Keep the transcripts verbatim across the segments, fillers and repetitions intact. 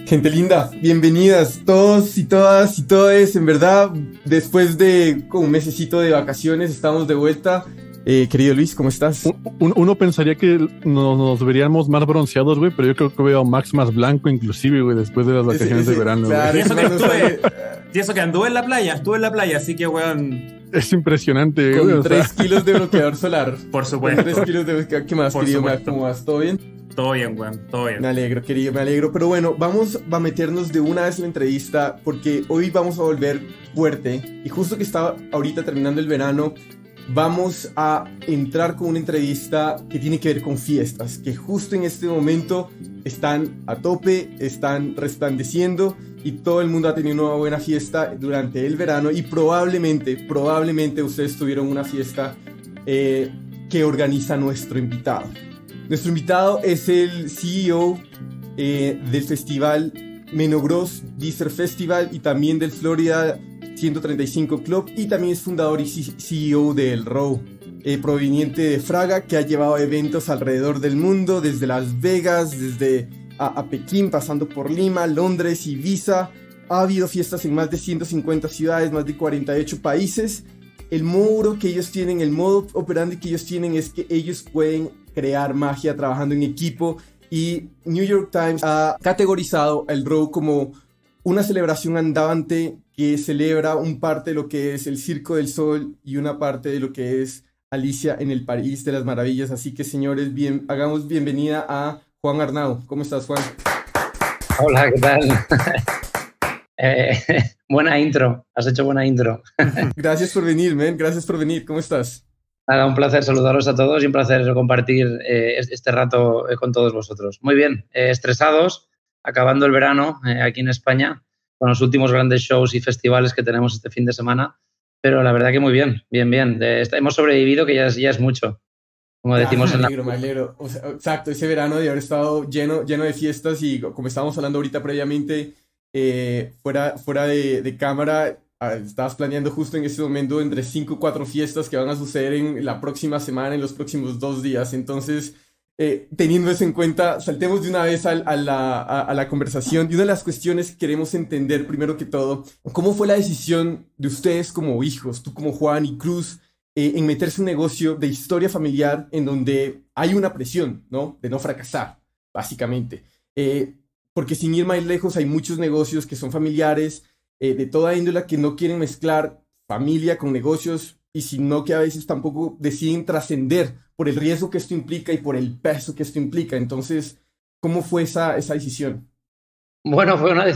Gente linda, bienvenidas todos y todas y todes. En verdad, después de un mesecito de vacaciones, estamos de vuelta. Eh, querido Luis, ¿cómo estás? Un, uno pensaría que nos, nos veríamos más bronceados, güey, pero yo creo que veo a Max más blanco, inclusive, güey, después de las vacaciones ese, ese, de verano. Claro, y, eso que estuve, y eso que anduve en la playa, estuve en la playa, así que, weón... Es impresionante, Con güey. tres kilos de bloqueador solar. Por supuesto. Con tres kilos de bloqueador. ¿Qué más, Por querido supuesto. Max? ¿Cómo vas? ¿Todo bien? Todo bien, weón, todo bien. Me alegro, querido, me alegro. Pero bueno, vamos a meternos de una vez en la entrevista porque hoy vamos a volver fuerte. Y justo que estaba ahorita terminando el verano, vamos a entrar con una entrevista que tiene que ver con fiestas, que justo en este momento están a tope, están resplandeciendo y todo el mundo ha tenido una buena fiesta durante el verano y probablemente, probablemente ustedes tuvieron una fiesta eh, que organiza nuestro invitado. Nuestro invitado es el C E O eh, del festival Menogros Deezer Festival y también del Florida ciento treinta y cinco Club, y también es fundador y C E O del R O W, eh, proveniente de Fraga, que ha llevado eventos alrededor del mundo, desde Las Vegas, desde a, a Pekín, pasando por Lima, Londres, Ibiza. Ha habido fiestas en más de ciento cincuenta ciudades, más de cuarenta y ocho países. El modo que ellos tienen, el modo operandi que ellos tienen es que ellos pueden crear magia trabajando en equipo, y New York Times ha categorizado el R O W como una celebración andante que celebra un parte de lo que es el Circo del Sol y una parte de lo que es Alicia en el País de las Maravillas. Así que, señores, bien, hagamos bienvenida a Juan Arnau. ¿Cómo estás, Juan? Hola, ¿qué tal? eh, buena intro, has hecho buena intro. Gracias por venir, man. Gracias por venir. ¿Cómo estás? Nada, un placer saludaros a todos y un placer compartir eh, este rato eh, con todos vosotros. Muy bien, eh, estresados, acabando el verano eh, aquí en España, con los últimos grandes shows y festivales que tenemos este fin de semana, pero la verdad que muy bien, bien, bien. Eh, hemos sobrevivido, que ya es, ya es mucho, como decimos ah, en me alegro, la... me alegro. O sea, exacto, ese verano de haber estado lleno, lleno de fiestas y como estábamos hablando ahorita previamente, eh, fuera, fuera de, de cámara, estabas planeando justo en este momento entre cinco o cuatro fiestas que van a suceder en la próxima semana, en los próximos dos días. Entonces, eh, teniendo eso en cuenta, saltemos de una vez a, a, la, a, a la conversación. Y una de las cuestiones que queremos entender, primero que todo, ¿cómo fue la decisión de ustedes como hijos, tú como Juan y Cruz, eh, en meterse en un negocio de historia familiar en donde hay una presión, ¿no? De no fracasar, básicamente? Eh, porque sin ir más lejos, hay muchos negocios que son familiares, Eh, de toda índole, que no quieren mezclar familia con negocios, y sino que a veces tampoco deciden trascender por el riesgo que esto implica y por el peso que esto implica. Entonces, ¿cómo fue esa, esa decisión? Bueno, fue una...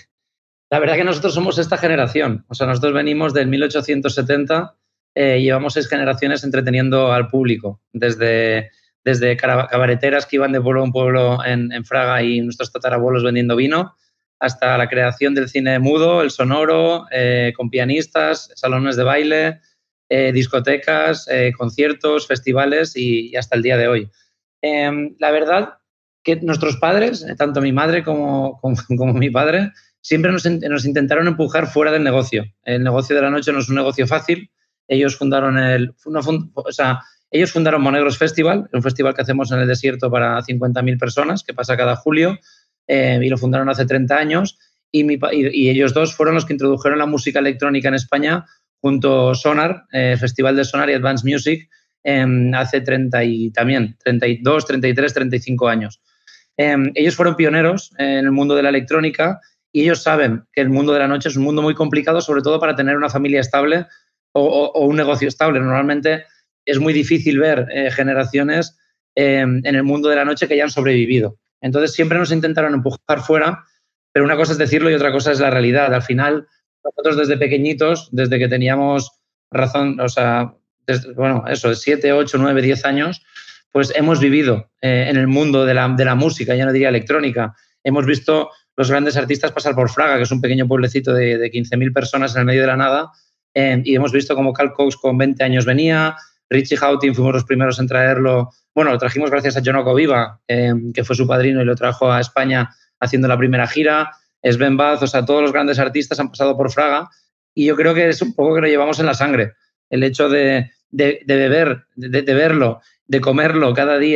La verdad que nosotros somos esta generación. O sea, nosotros venimos del mil ochocientos setenta, eh, llevamos seis generaciones entreteniendo al público, desde, desde cabareteras que iban de pueblo en pueblo en, en Fraga y nuestros tatarabuelos vendiendo vino, hasta la creación del cine mudo, el sonoro, eh, con pianistas, salones de baile, eh, discotecas, eh, conciertos, festivales y, y hasta el día de hoy. Eh, la verdad que nuestros padres, tanto mi madre como, como, como mi padre, siempre nos, nos intentaron empujar fuera del negocio. El negocio de la noche no es un negocio fácil. Ellos fundaron el, no fund, o sea, ellos fundaron Monegros Festival, un festival que hacemos en el desierto para cincuenta mil personas, que pasa cada julio. Eh, y lo fundaron hace treinta años, y, mi, y, y ellos dos fueron los que introdujeron la música electrónica en España junto a Sonar, eh, Festival de Sonar y Advanced Music, eh, hace treinta y también treinta y dos, treinta y tres, treinta y cinco años. Eh, ellos fueron pioneros en el mundo de la electrónica y ellos saben que el mundo de la noche es un mundo muy complicado, sobre todo para tener una familia estable o, o, o un negocio estable. Normalmente es muy difícil ver eh, generaciones eh, en el mundo de la noche que hayan sobrevivido. Entonces, siempre nos intentaron empujar fuera, pero una cosa es decirlo y otra cosa es la realidad. Al final, nosotros desde pequeñitos, desde que teníamos razón, o sea, desde, bueno, eso, siete, ocho, nueve, diez años, pues hemos vivido eh, en el mundo de la, de la música, ya no diría electrónica. Hemos visto los grandes artistas pasar por Fraga, que es un pequeño pueblecito de, de quince mil personas en el medio de la nada, eh, y hemos visto cómo Carl Cox con veinte años venía, Richie Houghton fuimos los primeros en traerlo. Bueno, lo trajimos gracias a Jonoko Viva, eh, que fue su padrino y lo trajo a España haciendo la primera gira. Sven Baz, o sea, todos los grandes artistas han pasado por Fraga y yo creo que es un poco que lo llevamos en la sangre. El hecho de, de, de beber, de, de verlo, de comerlo cada día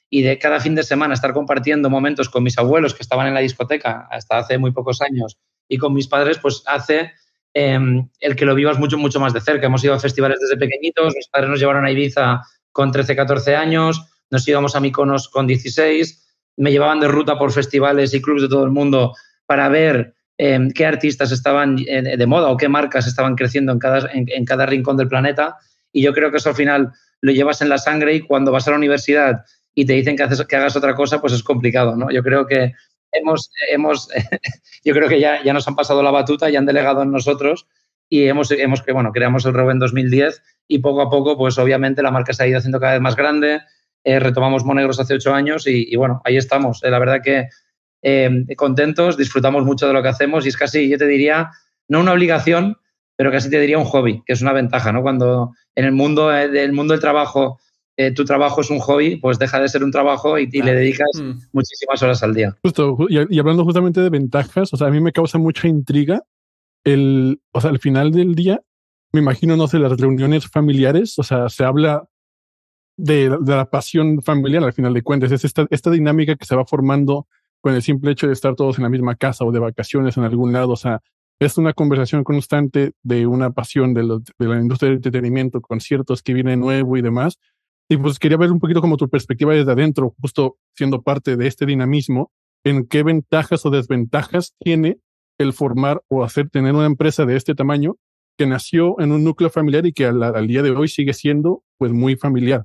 y de cada fin de semana estar compartiendo momentos con mis abuelos que estaban en la discoteca hasta hace muy pocos años y con mis padres, pues hace eh, el que lo vivas mucho, mucho más de cerca. Hemos ido a festivales desde pequeñitos, mis padres nos llevaron a Ibiza con trece, catorce años, nos íbamos a Mykonos con dieciséis, me llevaban de ruta por festivales y clubs de todo el mundo para ver eh, qué artistas estaban eh, de moda o qué marcas estaban creciendo en cada, en, en cada rincón del planeta. Y yo creo que eso al final lo llevas en la sangre y cuando vas a la universidad y te dicen que, haces, que hagas otra cosa, pues es complicado, ¿no? Yo creo que hemos, hemos yo creo que ya, ya nos han pasado la batuta, ya han delegado en nosotros y hemos, hemos que bueno, creamos el Robo en dos mil diez y poco a poco, pues obviamente la marca se ha ido haciendo cada vez más grande. Eh, retomamos Monegros hace ocho años y, y bueno, ahí estamos. Eh, la verdad que eh, contentos, disfrutamos mucho de lo que hacemos y es casi, yo te diría, no una obligación, pero casi te diría un hobby, que es una ventaja, ¿no? Cuando en el mundo, eh, del mundo del trabajo eh, tu trabajo es un hobby, pues deja de ser un trabajo y, y le dedicas mm. muchísimas horas al día. Justo, y, y hablando justamente de ventajas, o sea, a mí me causa mucha intriga el, o sea, al final del día, me imagino, no sé, las reuniones familiares, o sea, se habla de, de la pasión familiar al final de cuentas, es esta, esta dinámica que se va formando con el simple hecho de estar todos en la misma casa o de vacaciones en algún lado, o sea, es una conversación constante de una pasión de, lo, de la industria del entretenimiento, conciertos que viene nuevo y demás. Y pues quería ver un poquito como tu perspectiva desde adentro, justo siendo parte de este dinamismo, en qué ventajas o desventajas tiene el formar o hacer tener una empresa de este tamaño que nació en un núcleo familiar y que al, al día de hoy sigue siendo pues muy familiar.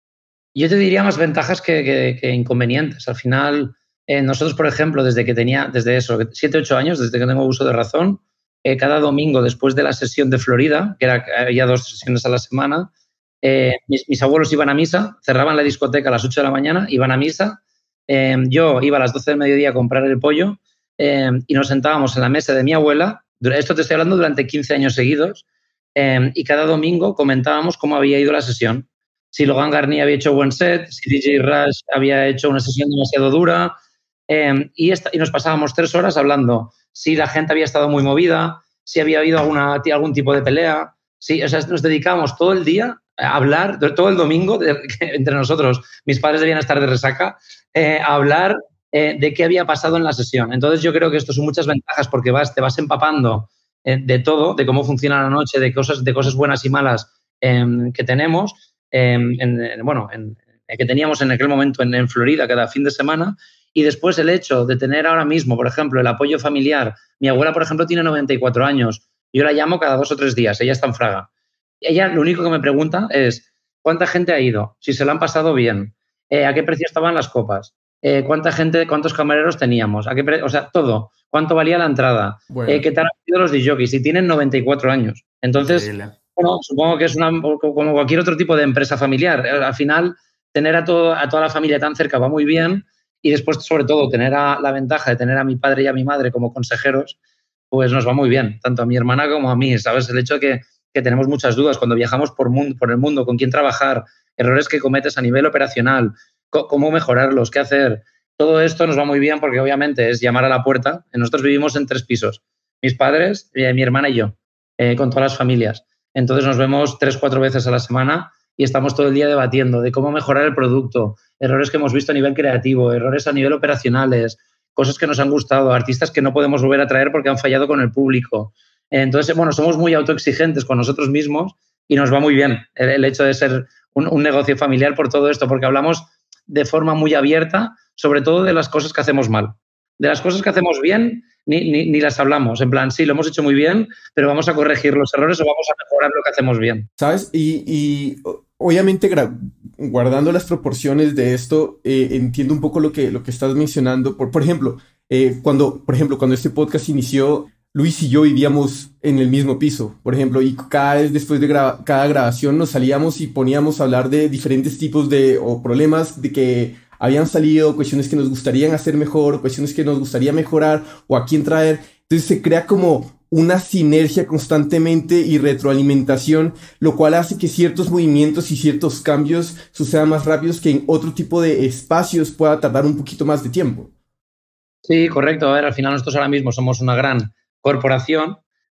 Yo te diría más ventajas que, que, que inconvenientes. Al final, eh, nosotros, por ejemplo, desde que tenía, desde eso, siete, ocho años, desde que tengo uso de razón, eh, cada domingo después de la sesión de Florida, que era, había dos sesiones a la semana, Eh, mis, mis abuelos iban a misa, cerraban la discoteca a las ocho de la mañana, iban a misa, eh, yo iba a las doce del mediodía a comprar el pollo eh, y nos sentábamos en la mesa de mi abuela, esto te estoy hablando durante quince años seguidos, eh, y cada domingo comentábamos cómo había ido la sesión, si Logan Garnier había hecho buen set, si D J Rush había hecho una sesión demasiado dura, eh, y, esta, y nos pasábamos tres horas hablando si la gente había estado muy movida, si había habido alguna, algún tipo de pelea, si, o sea, nos dedicábamos todo el día a hablar, todo el domingo, de, entre nosotros, mis padres debían estar de resaca, eh, a hablar eh, de qué había pasado en la sesión. Entonces yo creo que esto son muchas ventajas porque vas, te vas empapando eh, de todo, de cómo funciona la noche, de cosas, de cosas buenas y malas eh, que tenemos, eh, en, en, bueno, en, que teníamos en aquel momento en, en Florida cada fin de semana. Y después el hecho de tener ahora mismo, por ejemplo, el apoyo familiar. Mi abuela, por ejemplo, tiene noventa y cuatro años. Yo la llamo cada dos o tres días. Ella está en Fraga. Ella lo único que me pregunta es ¿cuánta gente ha ido? Si se la han pasado bien. Eh, ¿A qué precio estaban las copas? Eh, ¿Cuánta gente, cuántos camareros teníamos? ¿A qué pre- o sea, todo. ¿Cuánto valía la entrada? Bueno. Eh, ¿Qué tal han sido los discjockeys? Y tienen noventa y cuatro años. Entonces, bueno, supongo que es una, como cualquier otro tipo de empresa familiar. Al final, tener a, todo, a toda la familia tan cerca va muy bien y después, sobre todo, tener a, la ventaja de tener a mi padre y a mi madre como consejeros, pues nos va muy bien, tanto a mi hermana como a mí, ¿sabes? El hecho de que que tenemos muchas dudas cuando viajamos por, mundo, por el mundo, con quién trabajar, errores que cometes a nivel operacional, cómo mejorarlos, qué hacer. Todo esto nos va muy bien porque obviamente es llamar a la puerta. Nosotros vivimos en tres pisos, mis padres, eh, mi hermana y yo, eh, con todas las familias. Entonces nos vemos tres, cuatro veces a la semana y estamos todo el día debatiendo de cómo mejorar el producto, errores que hemos visto a nivel creativo, errores a nivel operacionales, cosas que nos han gustado, artistas que no podemos volver a traer porque han fallado con el público. Entonces, bueno, somos muy autoexigentes con nosotros mismos y nos va muy bien el, el hecho de ser un, un negocio familiar por todo esto, porque hablamos de forma muy abierta, sobre todo de las cosas que hacemos mal. De las cosas que hacemos bien, ni, ni, ni las hablamos. En plan, sí, lo hemos hecho muy bien, pero vamos a corregir los errores o vamos a mejorar lo que hacemos bien. ¿Sabes? Y, y obviamente, guardando las proporciones de esto, eh, entiendo un poco lo que, lo que estás mencionando. Por, por ejemplo, eh, cuando, por ejemplo, cuando este podcast inició, Luis y yo vivíamos en el mismo piso, por ejemplo, y cada vez después de gra- cada grabación nos salíamos y poníamos a hablar de diferentes tipos de o problemas de que habían salido, cuestiones que nos gustarían hacer mejor, cuestiones que nos gustaría mejorar o a quién traer. Entonces se crea como una sinergia constantemente y retroalimentación, lo cual hace que ciertos movimientos y ciertos cambios sucedan más rápidos que en otro tipo de espacios pueda tardar un poquito más de tiempo. Sí, correcto. A ver, al final nosotros ahora mismo somos una gran corporación,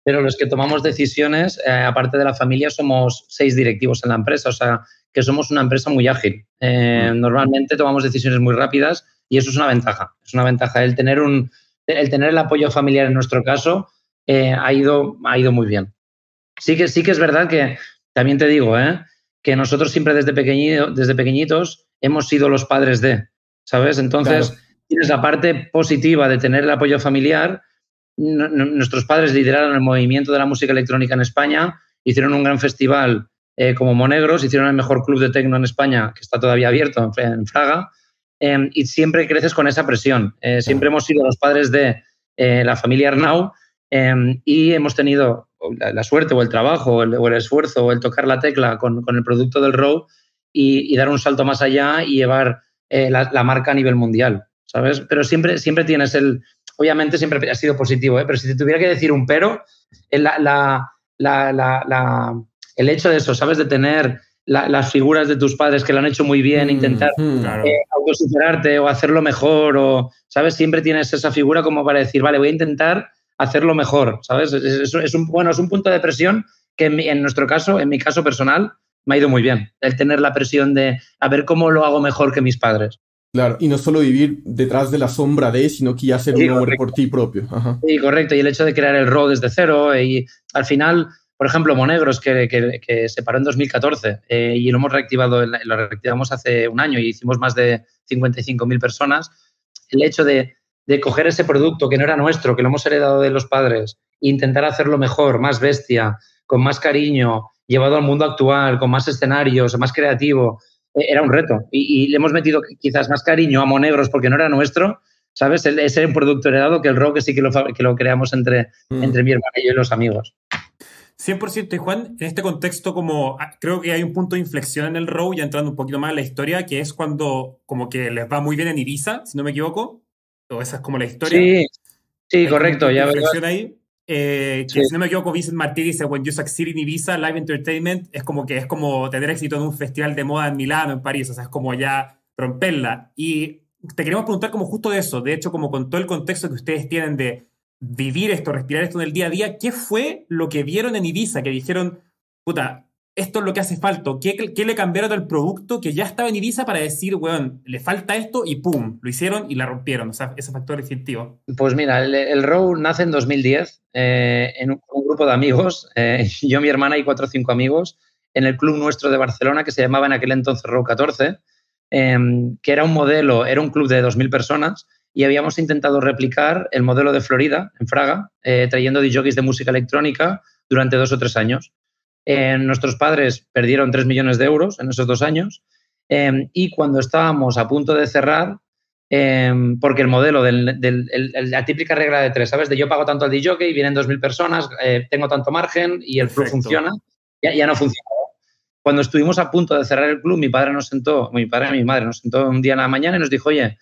pero los que tomamos decisiones, eh, aparte de la familia, somos seis directivos en la empresa, o sea, que somos una empresa muy ágil. Eh, mm. Normalmente tomamos decisiones muy rápidas y eso es una ventaja. Es una ventaja. El tener, un, el, tener el apoyo familiar en nuestro caso eh, ha, ido, ha ido muy bien. Sí que, sí que es verdad que, también te digo, ¿eh? que nosotros siempre desde, pequeñito, desde pequeñitos hemos sido los padres de, ¿sabes? Entonces, claro. Tienes la parte positiva de tener el apoyo familiar. Nuestros padres lideraron el movimiento de la música electrónica en España, hicieron un gran festival eh, como Monegros, hicieron el mejor club de techno en España, que está todavía abierto en, en Fraga, eh, y siempre creces con esa presión. Eh, siempre hemos sido los padres de eh, la familia Arnau eh, y hemos tenido la, la suerte o el trabajo o el, o el esfuerzo o el tocar la tecla con, con el producto del Row y, y dar un salto más allá y llevar eh, la, la marca a nivel mundial, ¿sabes? Pero siempre, siempre tienes el... Obviamente siempre ha sido positivo, ¿eh? Pero si te tuviera que decir un pero, la, la, la, la, la, el hecho de eso, ¿sabes? De tener la, las figuras de tus padres que lo han hecho muy bien, mm, intentar claro. eh, autosuperarte o hacerlo mejor, o, ¿sabes? Siempre tienes esa figura como para decir, vale, voy a intentar hacerlo mejor, ¿sabes? Es, es, es un, bueno, es un punto de presión que en, mi, en nuestro caso, en mi caso personal, me ha ido muy bien. El tener la presión de a ver cómo lo hago mejor que mis padres. Claro, y no solo vivir detrás de la sombra de, sino que ya hacer sí, un nombre por ti propio. Ajá. Sí, correcto. Y el hecho de crear el Row desde cero y al final, por ejemplo, Monegros, que, que, que se paró en dos mil catorce eh, y lo hemos reactivado, lo reactivamos hace un año y hicimos más de cincuenta y cinco mil personas. El hecho de, de coger ese producto que no era nuestro, que lo hemos heredado de los padres, e intentar hacerlo mejor, más bestia, con más cariño, llevado al mundo actual, con más escenarios, más creativo... Era un reto y, y le hemos metido quizás más cariño a Monegros porque no era nuestro, ¿sabes? Ese era un producto heredado que el Row que sí que lo, que lo creamos entre, mm. entre mi hermano y yo y los amigos. cien por ciento. Y Juan, en este contexto como creo que hay un punto de inflexión en el Row, ya entrando un poquito más en la historia, que es cuando como que les va muy bien en Ibiza, si no me equivoco, o esa es como la historia. Sí, sí, correcto. Ya inflexión ahí. Eh, que sí. Si no me equivoco, Vincent Martí dice When you succeed in Ibiza, live entertainment es como que es como tener éxito en un festival de moda en Milán o en París, o sea, es como ya romperla. Y te queremos preguntar como justo de eso, de hecho, como con todo el contexto que ustedes tienen de vivir esto, respirar esto en el día a día, ¿qué fue lo que vieron en Ibiza? Que dijeron, puta, esto es lo que hace falta. ¿Qué, qué le cambiaron al producto que ya estaba en Ibiza para decir, weón, le falta esto y pum, lo hicieron y la rompieron? O sea, ese factor distintivo. Pues mira, el, el Row nace en dos mil diez eh, en un, un grupo de amigos, eh, yo, mi hermana y cuatro o cinco amigos, en el club nuestro de Barcelona que se llamaba en aquel entonces Row catorce, eh, que era un modelo, era un club de dos mil personas y habíamos intentado replicar el modelo de Florida, en Fraga, eh, trayendo D Js de música electrónica durante dos o tres años. Eh, nuestros padres perdieron tres millones de euros en esos dos años eh, y cuando estábamos a punto de cerrar, eh, porque el modelo, del, del, el, la típica regla de tres, ¿sabes? De yo pago tanto al D J, vienen dos mil personas, eh, tengo tanto margen y el club funciona, ya, ya no funciona. Cuando estuvimos a punto de cerrar el club, mi padre nos sentó, mi padre y mi madre nos sentó un día en la mañana y nos dijo, oye,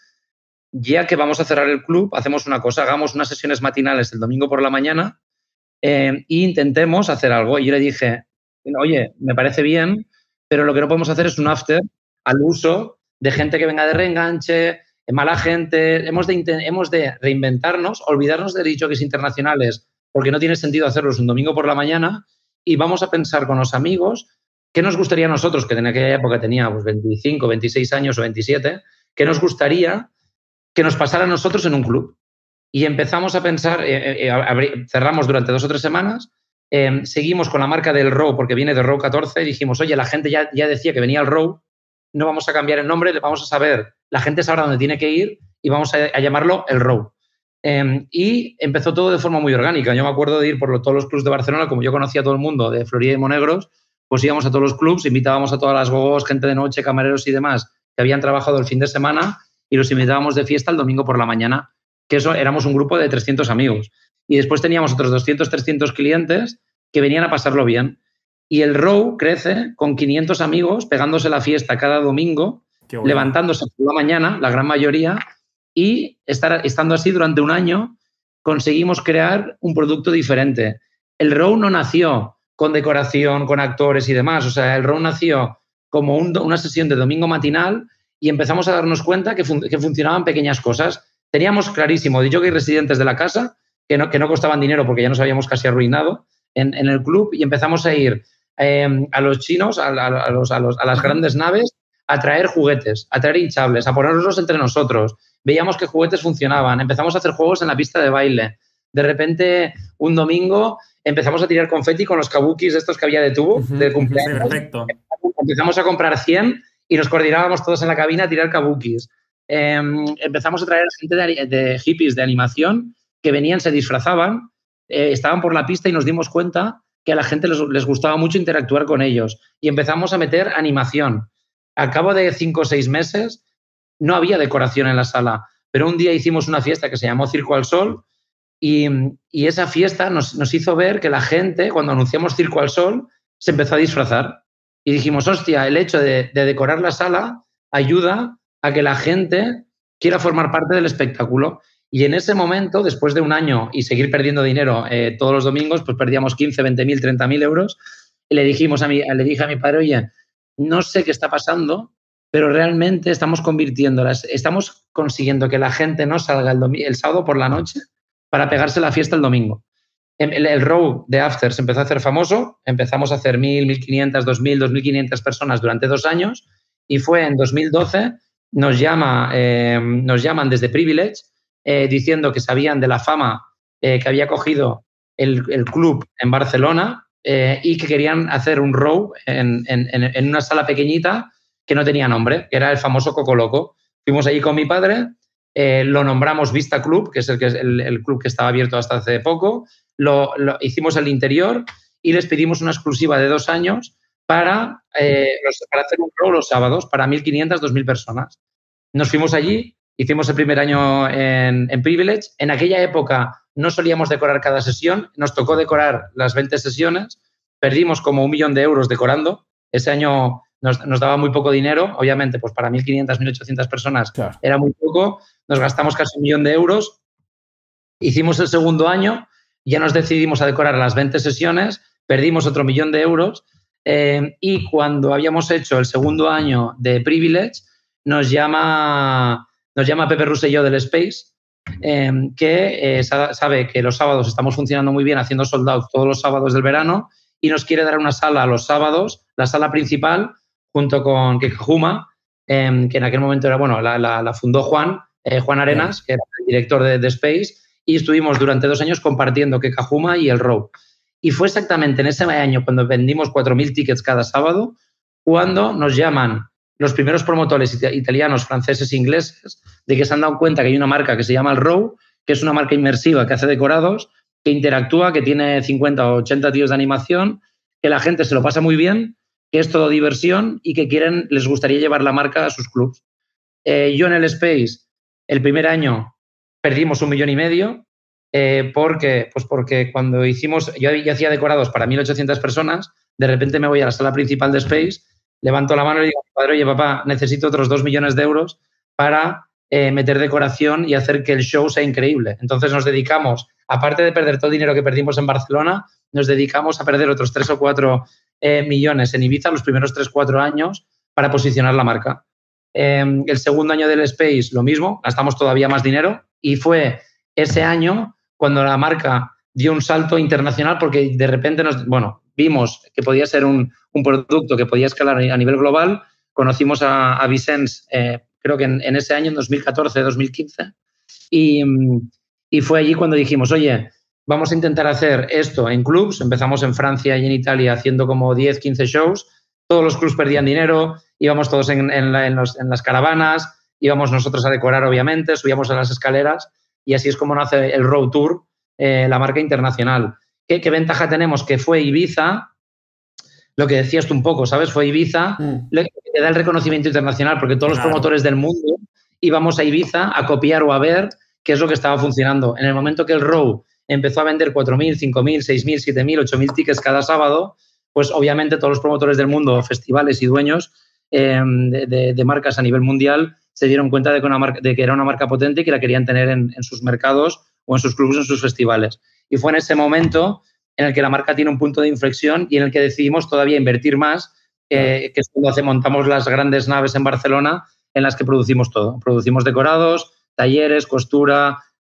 ya que vamos a cerrar el club, hacemos una cosa, hagamos unas sesiones matinales el domingo por la mañana eh, e intentemos hacer algo. Y yo le dije, oye, me parece bien, pero lo que no podemos hacer es un after al uso de gente que venga de reenganche, mala gente. Hemos de, hemos de reinventarnos, olvidarnos de D Js internacionales porque no tiene sentido hacerlos un domingo por la mañana y vamos a pensar con los amigos qué nos gustaría a nosotros, que en aquella época teníamos veinticinco, veintiséis años o veintisiete, qué nos gustaría que nos pasara a nosotros en un club. Y empezamos a pensar, eh, eh, cerramos durante dos o tres semanas. Eh, seguimos con la marca del Row porque viene de Row catorce y dijimos, oye, la gente ya, ya decía que venía el Row, no vamos a cambiar el nombre, vamos a saber, la gente sabrá dónde tiene que ir y vamos a, a llamarlo el Row. Eh, y empezó todo de forma muy orgánica. Yo me acuerdo de ir por lo, todos los clubs de Barcelona, como yo conocía a todo el mundo de Florida y Monegros, pues íbamos a todos los clubs, invitábamos a todas las gogos, gente de noche, camareros y demás que habían trabajado el fin de semana y los invitábamos de fiesta el domingo por la mañana, que eso éramos un grupo de trescientos amigos. Y después teníamos otros doscientos, trescientos clientes que venían a pasarlo bien. Y el Row crece con quinientos amigos pegándose la fiesta cada domingo, bueno, levantándose por la mañana, la gran mayoría, y estar, estando así durante un año conseguimos crear un producto diferente. El Row no nació con decoración, con actores y demás. O sea, el Row nació como un, una sesión de domingo matinal y empezamos a darnos cuenta que, fun, que funcionaban pequeñas cosas. Teníamos clarísimo D Js residentes de la casa, que no, que no costaban dinero porque ya nos habíamos casi arruinado en, en el club y empezamos a ir eh, a los chinos, a, a, a, los, a, los, a las grandes naves, a traer juguetes, a traer hinchables, a ponerlos entre nosotros. Veíamos que juguetes funcionaban, empezamos a hacer juegos en la pista de baile. De repente, un domingo, empezamos a tirar confeti con los kabukis estos que había de tubo, uh-huh, de cumpleaños. Sí, perfecto. Empezamos a comprar cien y nos coordinábamos todos en la cabina a tirar kabukis. Eh, empezamos a traer gente de, de hippies de animación que venían, se disfrazaban, eh, estaban por la pista y nos dimos cuenta que a la gente les, les gustaba mucho interactuar con ellos. Y empezamos a meter animación. Al cabo de cinco o seis meses no había decoración en la sala, pero un día hicimos una fiesta que se llamó Circo al Sol y, y esa fiesta nos, nos hizo ver que la gente, cuando anunciamos Circo al Sol, se empezó a disfrazar. Y dijimos, hostia, el hecho de, de decorar la sala ayuda a que la gente quiera formar parte del espectáculo. Y en ese momento, después de un año y seguir perdiendo dinero eh, todos los domingos, pues perdíamos quince, veinte mil, treinta mil euros. Y le, dijimos a mi, le dije a mi padre, oye, no sé qué está pasando, pero realmente estamos convirtiéndolas, estamos consiguiendo que la gente no salga el, domi- el sábado por la noche para pegarse la fiesta el domingo. El, el row de After se empezó a hacer famoso, empezamos a hacer mil, mil quinientas, dos mil, dos mil quinientas personas durante dos años y fue en dos mil doce, nos, llama, eh, nos llaman desde Privilege eh, diciendo que sabían de la fama eh, que había cogido el, el club en Barcelona eh, y que querían hacer un row en, en, en una sala pequeñita que no tenía nombre, que era el famoso Coco Loco. Fuimos allí con mi padre, eh, lo nombramos Vista Club, que es el, que es el, el club que estaba abierto hasta hace poco, lo, lo hicimos el interior y les pedimos una exclusiva de dos años para, eh, los, para hacer un row los sábados para mil quinientas, dos mil personas. Nos fuimos allí, hicimos el primer año en, en Privilege. En aquella época no solíamos decorar cada sesión, nos tocó decorar las veinte sesiones, perdimos como un millón de euros decorando. Ese año nos, nos daba muy poco dinero, obviamente, pues para mil quinientas, mil ochocientas personas claro. Era muy poco, nos gastamos casi un millón de euros. Hicimos el segundo año, ya nos decidimos a decorar las veinte sesiones, perdimos otro millón de euros eh, y cuando habíamos hecho el segundo año de Privilege, nos llama, nos llama Pepe Rosselló del Space, eh, que eh, sabe que los sábados estamos funcionando muy bien haciendo sold out todos los sábados del verano y nos quiere dar una sala los sábados, la sala principal, junto con Kekajuma, eh, que en aquel momento era, bueno, la, la, la fundó Juan, eh, Juan Arenas, que era el director de, de Space, y estuvimos durante dos años compartiendo Kekajuma y el Row. Y fue exactamente en ese año cuando vendimos cuatro mil tickets cada sábado, cuando nos llaman los primeros promotores italianos, franceses e ingleses de que se han dado cuenta que hay una marca que se llama el Row, que es una marca inmersiva que hace decorados, que interactúa, que tiene cincuenta o ochenta tíos de animación, que la gente se lo pasa muy bien, que es todo diversión y que quieren, les gustaría llevar la marca a sus clubs. Eh, yo en el Space, el primer año, perdimos un millón y medio, eh, porque, pues porque cuando hicimos, yo, yo hacía decorados para mil ochocientas personas, de repente me voy a la sala principal de Space, levanto la mano y le digo a mi padre, oye, papá, necesito otros dos millones de euros para eh, meter decoración y hacer que el show sea increíble. Entonces nos dedicamos, aparte de perder todo el dinero que perdimos en Barcelona, nos dedicamos a perder otros tres o cuatro eh, millones en Ibiza los primeros tres o cuatro años para posicionar la marca. Eh, el segundo año del Space, lo mismo, gastamos todavía más dinero y fue ese año cuando la marca dio un salto internacional porque de repente nos, bueno, vimos que podía ser un, un producto que podía escalar a nivel global. Conocimos a, a Vicens, eh, creo que en, en ese año, en dos mil catorce, dos mil quince, y, y fue allí cuando dijimos, oye, vamos a intentar hacer esto en clubs. Empezamos en Francia y en Italia haciendo como diez, quince shows. Todos los clubs perdían dinero, íbamos todos en, en, la, en, los, en las caravanas, íbamos nosotros a decorar, obviamente, subíamos a las escaleras y así es como nace el Road Tour, eh, la marca internacional. ¿Qué, ¿Qué ventaja tenemos? Que fue Ibiza, lo que decías tú un poco, ¿sabes? Fue Ibiza, mm. le, le da el reconocimiento internacional porque todos claro. los promotores del mundo íbamos a Ibiza a copiar o a ver qué es lo que estaba funcionando. En el momento que el Row empezó a vender cuatro mil, cinco mil, seis mil, siete mil, ocho mil tickets cada sábado, pues obviamente todos los promotores del mundo, festivales y dueños eh, de, de, de marcas a nivel mundial se dieron cuenta de que, una marca, de que era una marca potente y que la querían tener en, en sus mercados o en sus clubes o en sus festivales. Y fue en ese momento en el que la marca tiene un punto de inflexión y en el que decidimos todavía invertir más, eh, que es cuando hace, montamos las grandes naves en Barcelona en las que producimos todo. Producimos decorados, talleres, costura,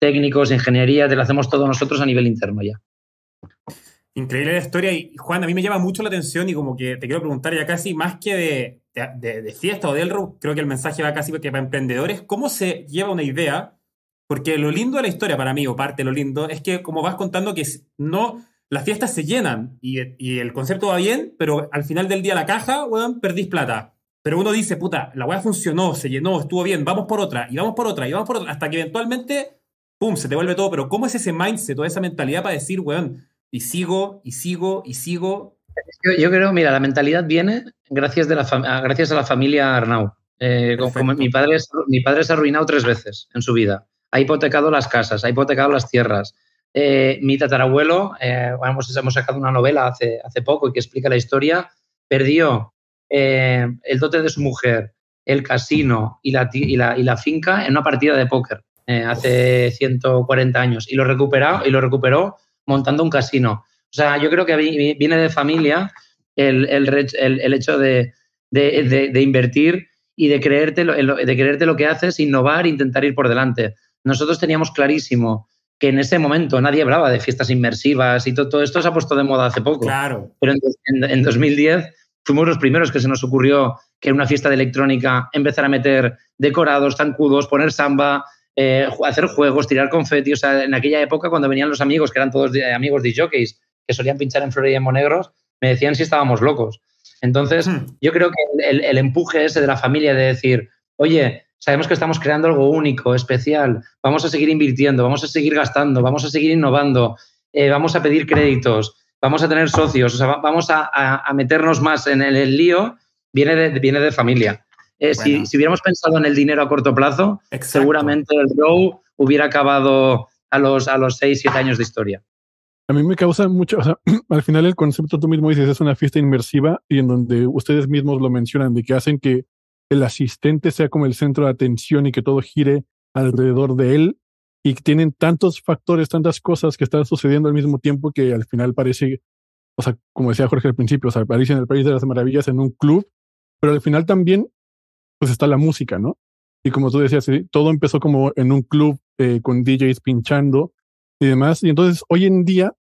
técnicos, ingeniería, te lo hacemos todo nosotros a nivel interno ya. Increíble la historia. Y Juan, a mí me llama mucho la atención y como que te quiero preguntar ya casi más que de, de, de fiesta o del rock, creo que el mensaje va casi que para emprendedores, ¿cómo se lleva una idea? Porque lo lindo de la historia para mí, o parte de lo lindo, es que como vas contando que no, las fiestas se llenan y, y el concepto va bien, pero al final del día la caja, weón, perdís plata. Pero uno dice, puta, la weá funcionó, se llenó, estuvo bien, vamos por otra, y vamos por otra, y vamos por otra, hasta que eventualmente, pum, se te vuelve todo. Pero ¿cómo es ese mindset, toda esa mentalidad para decir, weón, y sigo, y sigo, y sigo? Yo, yo creo, mira, la mentalidad viene gracias, de la gracias a la familia Arnau. Eh, como mi, padre, mi padre se ha arruinado tres veces en su vida. Ha hipotecado las casas, ha hipotecado las tierras. Eh, mi tatarabuelo, eh, hemos, hemos sacado una novela hace, hace poco que explica la historia, perdió eh, el dote de su mujer, el casino y la, y la, y la finca en una partida de póker eh, hace ciento cuarenta años y lo recuperó, y lo recuperó montando un casino. O sea, yo creo que viene de familia el, el, el, el hecho de, de, de, de invertir y de creerte, lo, de creerte lo que haces, innovar e intentar ir por delante. Nosotros teníamos clarísimo que en ese momento nadie hablaba de fiestas inmersivas y todo, todo esto se ha puesto de moda hace poco. Claro. Pero en, en, en dos mil diez fuimos los primeros que se nos ocurrió que en una fiesta de electrónica empezar a meter decorados, zancudos, poner samba, eh, hacer juegos, tirar confeti. O sea, en aquella época cuando venían los amigos, que eran todos de, amigos de jockeys, que solían pinchar en Florida y en Monegros, me decían si estábamos locos. Entonces, hmm. yo creo que el, el empuje ese de la familia de decir, oye, sabemos que estamos creando algo único, especial, vamos a seguir invirtiendo, vamos a seguir gastando, vamos a seguir innovando, eh, vamos a pedir créditos, vamos a tener socios, o sea, vamos a, a, a meternos más en el, el lío, viene de, viene de familia. Eh, bueno. si, si hubiéramos pensado en el dinero a corto plazo, exacto, seguramente el Row hubiera acabado a los, a los seis, siete años de historia. A mí me causa mucho, o sea, al final el concepto tú mismo dices es una fiesta inmersiva y en donde ustedes mismos lo mencionan de que hacen que el asistente sea como el centro de atención y que todo gire alrededor de él y que tienen tantos factores, tantas cosas que están sucediendo al mismo tiempo que al final parece, o sea, como decía Jorge al principio, o sea, parece en el País de las Maravillas en un club, pero al final también pues está la música, ¿no? Y como tú decías, ¿sí? Todo empezó como en un club eh, con D Js pinchando y demás, y entonces hoy en día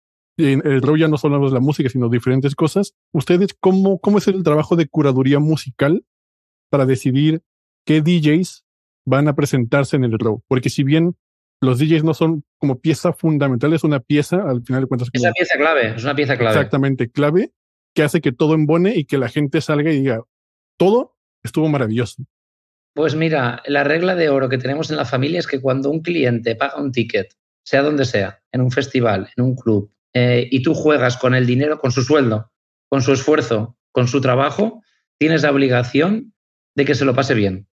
en el Row ya no solo es la música, sino diferentes cosas. ¿Ustedes cómo, cómo es el trabajo de curaduría musical para decidir qué D Js van a presentarse en el Row? Porque si bien los D Js no son como pieza fundamental, es una pieza, al final de cuentas... Es una pieza clave, es una pieza clave. Exactamente, clave, que hace que todo embone y que la gente salga y diga, todo estuvo maravilloso. Pues mira, la regla de oro que tenemos en la familia es que cuando un cliente paga un ticket, sea donde sea, en un festival, en un club, eh, y tú juegas con el dinero, con su sueldo, con su esfuerzo, con su trabajo, tienes la obligación de que se lo pase bien.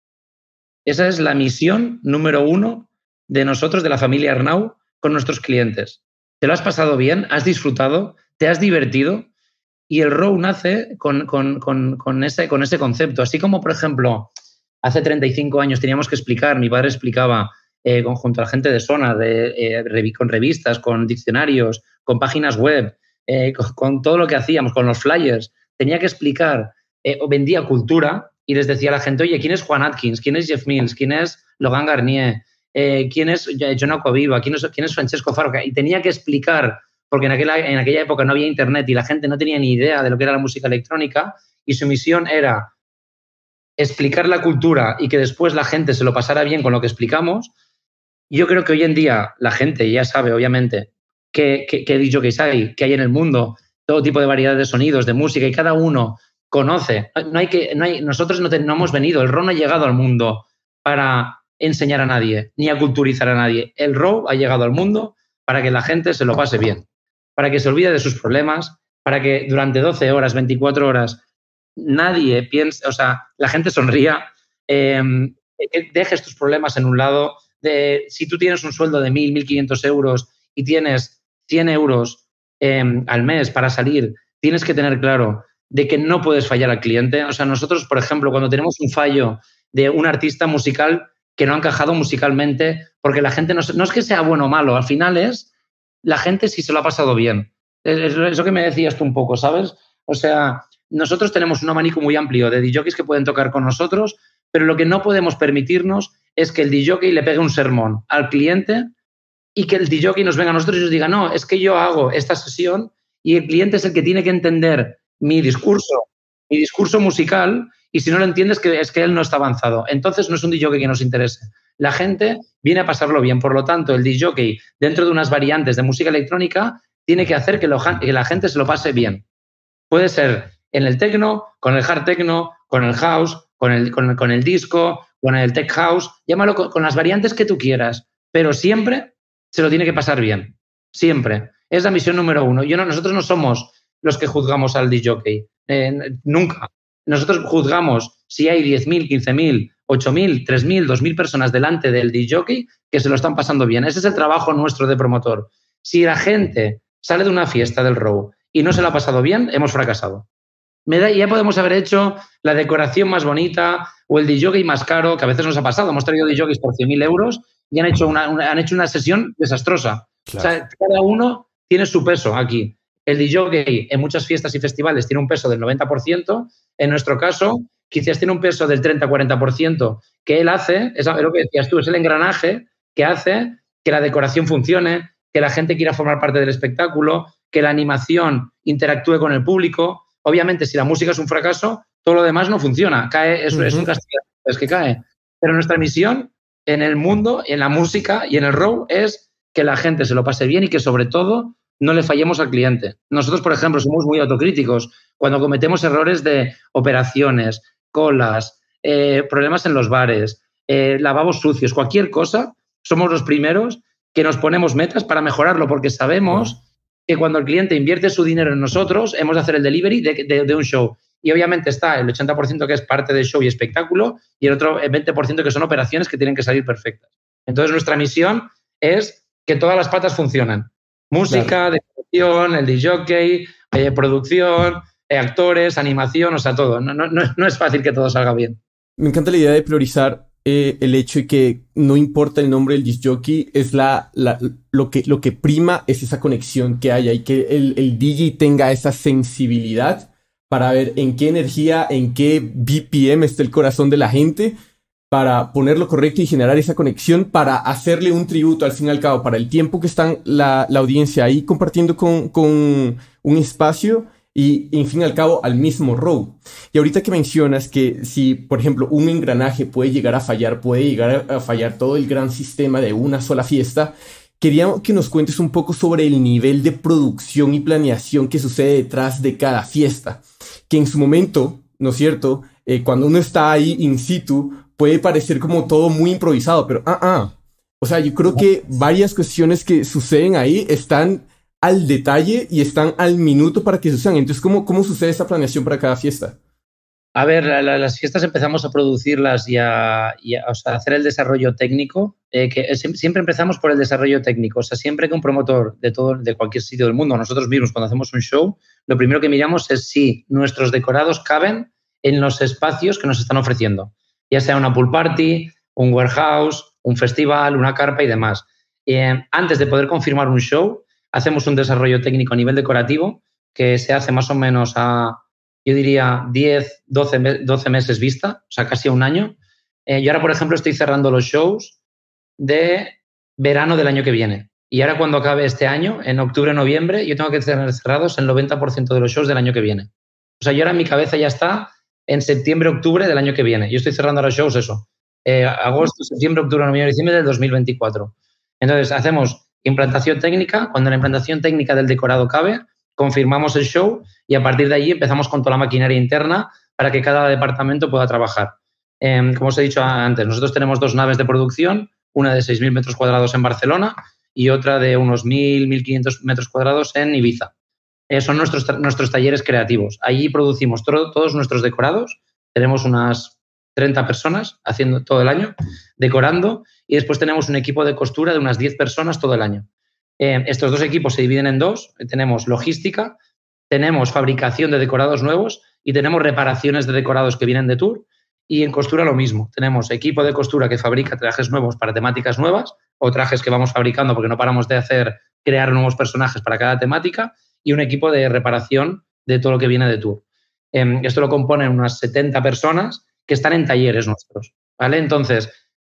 Esa es la misión número uno de nosotros, de la familia Arnau, con nuestros clientes. ¿Te lo has pasado bien? ¿Has disfrutado? ¿Te has divertido? Y el Row nace con, con, con, con, ese, con ese concepto. Así como, por ejemplo, hace treinta y cinco años teníamos que explicar, mi padre explicaba eh, con, junto a la gente de Sonar, de, eh, con revistas, con diccionarios, con páginas web, eh, con, con todo lo que hacíamos, con los flyers. Tenía que explicar, eh, o vendía cultura y les decía a la gente, oye, ¿quién es Juan Atkins? ¿Quién es Jeff Mills? ¿Quién es Logan Garnier? Eh, ¿Quién es John Acquaviva? ¿Quién es, ¿Quién es Francesco Farga? Y tenía que explicar, porque en aquella, en aquella época no había internet y la gente no tenía ni idea de lo que era la música electrónica, y su misión era explicar la cultura y que después la gente se lo pasara bien con lo que explicamos. Yo creo que hoy en día la gente ya sabe, obviamente, qué, qué, qué D Js hay, qué hay en el mundo, todo tipo de variedad de sonidos, de música, y cada uno conoce. No hay que, no hay, nosotros no, te, no hemos venido, el Row no ha llegado al mundo para enseñar a nadie, ni a culturizar a nadie. El Row ha llegado al mundo para que la gente se lo pase bien, para que se olvide de sus problemas, para que durante doce horas, veinticuatro horas, nadie piense, o sea, la gente sonría, eh, dejes tus problemas en un lado. De, si tú tienes un sueldo de mil, mil quinientos euros y tienes cien euros eh, al mes para salir, tienes que tener claro de que no puedes fallar al cliente. O sea, nosotros, por ejemplo, cuando tenemos un fallo de un artista musical que no ha encajado musicalmente, porque la gente no, no es que sea bueno o malo, al final es la gente si se lo ha pasado bien. Es, es lo que me decías tú un poco, ¿sabes? O sea, nosotros tenemos un abanico muy amplio de D Js que pueden tocar con nosotros, pero lo que no podemos permitirnos es que el D J le pegue un sermón al cliente y que el D J nos venga a nosotros y nos diga, no, es que yo hago esta sesión y el cliente es el que tiene que entender mi discurso, mi discurso musical, y si no lo entiende es que, es que él no está avanzado. Entonces no es un D J que nos interese. La gente viene a pasarlo bien. Por lo tanto, el D J dentro de unas variantes de música electrónica tiene que hacer que, lo, que la gente se lo pase bien. Puede ser en el techno, con el hard techno, con el house, con el, con el, con el disco, con el tech house, llámalo con, con las variantes que tú quieras, pero siempre se lo tiene que pasar bien. Siempre. Es la misión número uno. Yo no, nosotros no somos los que juzgamos al D J. Eh, nunca. Nosotros juzgamos si hay diez mil, quince mil, ocho mil, tres mil, dos mil personas delante del D J que se lo están pasando bien. Ese es el trabajo nuestro de promotor. Si la gente sale de una fiesta del Row y no se lo ha pasado bien, hemos fracasado. Me da, ya podemos haber hecho la decoración más bonita o el D J más caro, que a veces nos ha pasado. Hemos traído D Js por cien mil euros y han hecho una, una, han hecho una sesión desastrosa. Claro. O sea, cada uno tiene su peso aquí. El D J en muchas fiestas y festivales tiene un peso del noventa por ciento. En nuestro caso, quizás tiene un peso del treinta a cuarenta por ciento que él hace, es lo que decías tú, es el engranaje que hace que la decoración funcione, que la gente quiera formar parte del espectáculo, que la animación interactúe con el público. Obviamente, si la música es un fracaso, todo lo demás no funciona. Cae, es, uh-huh. es un castigo, es que cae. Pero nuestra misión en el mundo, en la música y en el Row es que la gente se lo pase bien y que, sobre todo, no le fallemos al cliente. Nosotros, por ejemplo, somos muy autocríticos. Cuando cometemos errores de operaciones, colas, eh, problemas en los bares, eh, lavabos sucios, cualquier cosa, somos los primeros que nos ponemos metas para mejorarlo, porque sabemos uh-huh. que cuando el cliente invierte su dinero en nosotros, hemos de hacer el delivery de, de, de un show. Y obviamente está el ochenta por ciento que es parte del show y espectáculo y el otro veinte por ciento que son operaciones que tienen que salir perfectas. Entonces, nuestra misión es que todas las patas funcionen. Música, claro. Decoración, el D J, eh, producción, eh, actores, animación, o sea, todo. No, no, no es fácil que todo salga bien. Me encanta la idea de priorizar eh, el hecho de que no importa el nombre del disc jockey, es la, la, lo, que, lo que prima es esa conexión que haya y que el, el D J tenga esa sensibilidad para ver en qué energía, en qué B P M está el corazón de la gente, para ponerlo correcto y generar esa conexión, para hacerle un tributo al fin y al cabo, para el tiempo que está la, la audiencia ahí compartiendo con, con un espacio y, en fin y al cabo, al mismo Row. Y ahorita que mencionas que si, por ejemplo, un engranaje puede llegar a fallar, puede llegar a fallar todo el gran sistema de una sola fiesta, quería que nos cuentes un poco sobre el nivel de producción y planeación que sucede detrás de cada fiesta, que en su momento, ¿no es cierto?, eh, cuando uno está ahí in situ, puede parecer como todo muy improvisado, pero ah, ah. O sea, yo creo que varias cuestiones que suceden ahí están al detalle y están al minuto para que sucedan. Entonces, ¿cómo, cómo sucede esta planeación para cada fiesta? A ver, la, la, las fiestas empezamos a producirlas y a, y a, o sea, a hacer el desarrollo técnico, eh, que es, siempre empezamos por el desarrollo técnico. O sea, siempre que un promotor de, todo, de cualquier sitio del mundo, nosotros mismos cuando hacemos un show, lo primero que miramos es si nuestros decorados caben en los espacios que nos están ofreciendo, ya sea una pool party, un warehouse, un festival, una carpa y demás. Eh, antes de poder confirmar un show, hacemos un desarrollo técnico a nivel decorativo que se hace más o menos a, yo diría, diez, doce, doce meses vista, o sea, casi a un año. Eh, yo ahora, por ejemplo, estoy cerrando los shows de verano del año que viene. Y ahora, cuando acabe este año, en octubre, noviembre, yo tengo que tener cerrados el noventa por ciento de los shows del año que viene. O sea, yo ahora en mi cabeza ya está en septiembre, octubre del año que viene. Yo estoy cerrando los shows, eso. Eh, agosto, septiembre, octubre, noviembre, diciembre del dos mil veinticuatro. Entonces, hacemos implantación técnica. Cuando la implantación técnica del decorado cabe, confirmamos el show y a partir de ahí empezamos con toda la maquinaria interna para que cada departamento pueda trabajar. Eh, como os he dicho antes, nosotros tenemos dos naves de producción, una de seis mil metros cuadrados en Barcelona y otra de unos mil, mil quinientos metros cuadrados en Ibiza. Eh, son nuestros, nuestros talleres creativos. Allí producimos todo, todos nuestros decorados. Tenemos unas treinta personas haciendo todo el año, decorando, y después tenemos un equipo de costura de unas diez personas todo el año. Eh, estos dos equipos se dividen en dos. Tenemos logística, tenemos fabricación de decorados nuevos y tenemos reparaciones de decorados que vienen de tour. Y en costura lo mismo. Tenemos equipo de costura que fabrica trajes nuevos para temáticas nuevas o trajes que vamos fabricando porque no paramos de hacer, crear nuevos personajes para cada temática, y un equipo de reparación de todo lo que viene de tour. Eh, esto lo componen unas setenta personas que están en talleres nuestros, ¿vale? Entonces,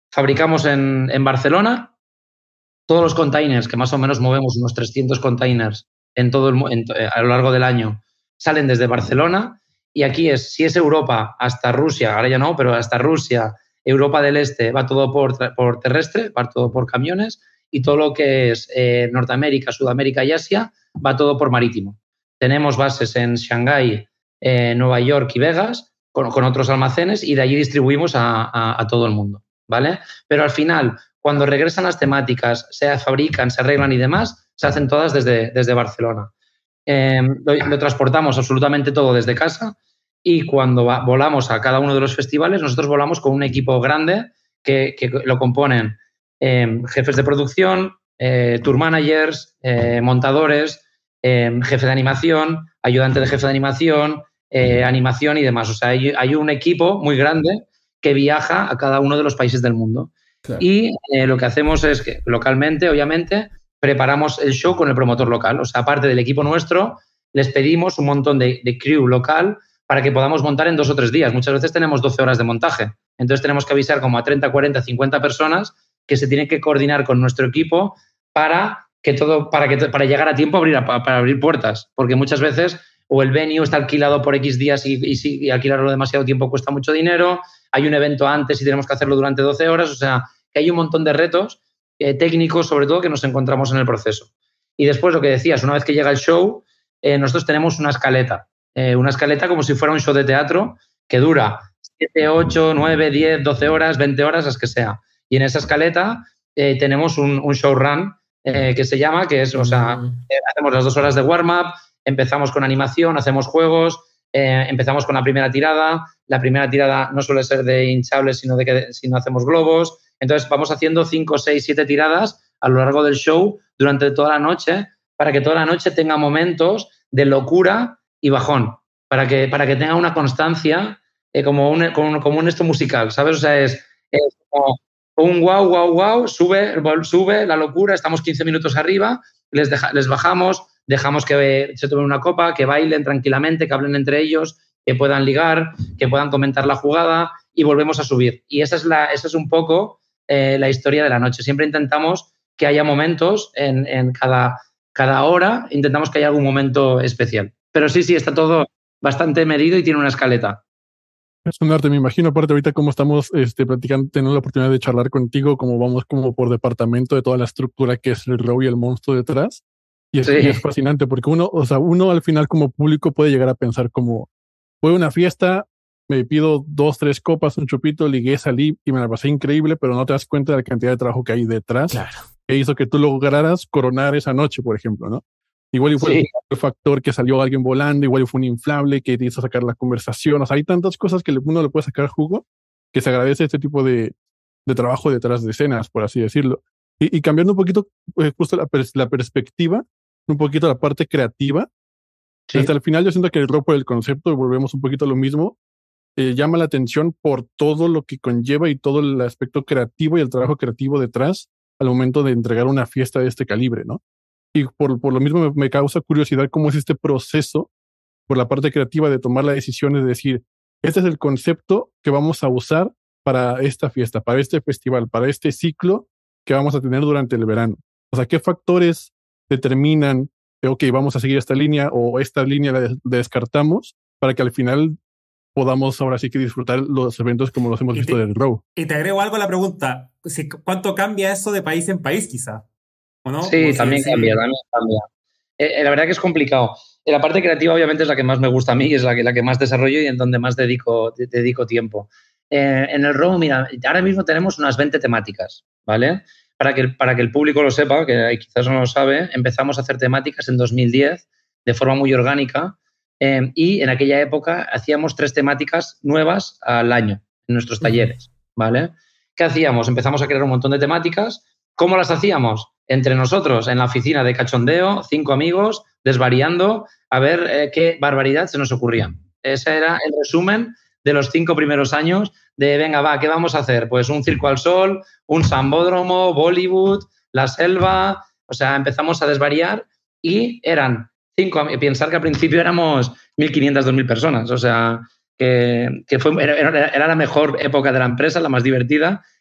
fabricamos en, en Barcelona. Todos los containers, que más o menos movemos unos trescientos containers en todo el, en, a lo largo del año, salen desde Barcelona. Y aquí es, si es Europa hasta Rusia, ahora ya no, pero hasta Rusia, Europa del Este, va todo por, por terrestre, va todo por camiones, y todo lo que es eh, Norteamérica, Sudamérica y Asia va todo por marítimo. Tenemos bases en Shanghái, eh, Nueva York y Vegas, con, con otros almacenes, y de allí distribuimos a, a, a todo el mundo, ¿vale? Pero al final, cuando regresan las temáticas, se fabrican, se arreglan y demás, se hacen todas desde, desde Barcelona. Eh, lo, lo transportamos absolutamente todo desde casa, y cuando va, volamos a cada uno de los festivales, nosotros volamos con un equipo grande que, que lo componen eh, jefes de producción, eh, tour managers, eh, montadores, eh, jefe de animación, ayudante de jefe de animación, eh, animación y demás. O sea, hay, hay un equipo muy grande que viaja a cada uno de los países del mundo. Claro. Y eh, lo que hacemos es que localmente, obviamente, preparamos el show con el promotor local. O sea, aparte del equipo nuestro, les pedimos un montón de, de crew local para que podamos montar en dos o tres días. Muchas veces tenemos doce horas de montaje. Entonces tenemos que avisar como a treinta, cuarenta, cincuenta personas que se tienen que coordinar con nuestro equipo para que todo, para, que, para llegar a tiempo a abrir, para abrir puertas. Porque muchas veces o el venue está alquilado por X días y, y, y alquilarlo demasiado tiempo cuesta mucho dinero, hay un evento antes y tenemos que hacerlo durante doce horas. O sea, que hay un montón de retos eh, técnicos, sobre todo, que nos encontramos en el proceso. Y después, lo que decías, una vez que llega el show, eh, nosotros tenemos una escaleta. Eh, una escaleta como si fuera un show de teatro que dura siete, ocho, nueve, diez, doce horas, veinte horas, las que sea. Y en esa escaleta eh, tenemos un, un show run eh, que se llama, que es, o sea, eh, hacemos las dos horas de warm-up, empezamos con animación, hacemos juegos, eh, empezamos con la primera tirada. La primera tirada no suele ser de hinchables, sino de que sino hacemos globos. Entonces, vamos haciendo cinco, seis, siete tiradas a lo largo del show durante toda la noche para que toda la noche tenga momentos de locura y bajón, para que, para que tenga una constancia eh, como, un, como, como un esto musical, ¿sabes? O sea, es, es como un wow, wow, wow, sube, sube la locura, estamos quince minutos arriba, les, deja, les bajamos, dejamos que se tomen una copa, que bailen tranquilamente, que hablen entre ellos, que puedan ligar, que puedan comentar la jugada y volvemos a subir. Y esa es, la, esa es un poco eh, la historia de la noche. Siempre intentamos que haya momentos en, en cada, cada hora, intentamos que haya algún momento especial. Pero sí, sí, está todo bastante medido y tiene una escaleta. Es un arte, me imagino. Aparte, ahorita como estamos este, platicando, tenemos la oportunidad de charlar contigo, como vamos como por departamento de toda la estructura que es el row y el monstruo detrás. Y es, sí. y es fascinante porque uno, o sea, uno al final como público puede llegar a pensar como, fue una fiesta, me pido dos, tres copas, un chupito, ligué, salí y me la pasé increíble, pero no te das cuenta de la cantidad de trabajo que hay detrás claro. que hizo que tú lograras coronar esa noche, por ejemplo, ¿no? Igual fue sí. el factor que salió alguien volando, igual fue un inflable que te hizo sacar la conversación. O sea, hay tantas cosas que uno le puede sacar jugo que se agradece este tipo de, de trabajo detrás de escenas, por así decirlo. Y, y cambiando un poquito, pues, justo la, pers la perspectiva, un poquito la parte creativa. Sí. Hasta el final yo siento que el ropo del concepto, volvemos un poquito a lo mismo, eh, llama la atención por todo lo que conlleva y todo el aspecto creativo y el trabajo creativo detrás al momento de entregar una fiesta de este calibre, ¿no? Y por, por lo mismo me, me causa curiosidad cómo es este proceso por la parte creativa de tomar la decisión de decir, este es el concepto que vamos a usar para esta fiesta, para este festival, para este ciclo que vamos a tener durante el verano. O sea, ¿qué factores determinan, que, ok, vamos a seguir esta línea o esta línea la, la descartamos para que al final podamos ahora sí que disfrutar los eventos como los hemos visto del Row? Y te agrego algo a la pregunta, ¿cuánto cambia eso de país en país quizá? ¿O no? Sí, también si, cambia, sí. también cambia. Eh, la verdad que es complicado. Eh, la parte creativa obviamente es la que más me gusta a mí, es la que, la que más desarrollo y en donde más dedico, de, dedico tiempo. Eh, en el Row, mira, ahora mismo tenemos unas veinte temáticas, ¿vale? Para que, para que el público lo sepa, que quizás no lo sabe, empezamos a hacer temáticas en dos mil diez de forma muy orgánica eh, y en aquella época hacíamos tres temáticas nuevas al año en nuestros talleres, ¿vale? ¿Qué hacíamos? Empezamos a crear un montón de temáticas. ¿Cómo las hacíamos? Entre nosotros, en la oficina de cachondeo, cinco amigos, desvariando, a ver eh, qué barbaridad se nos ocurría. Ese era el resumen de los cinco primeros años de, venga, va, ¿qué vamos a hacer? Pues un circo al sol, un sambódromo, Bollywood, la selva, o sea, empezamos a desvariar y eran cinco, pensar que al principio éramos mil quinientas, dos mil personas, o sea, que, que fue, era, era la mejor época de la empresa, la más divertida,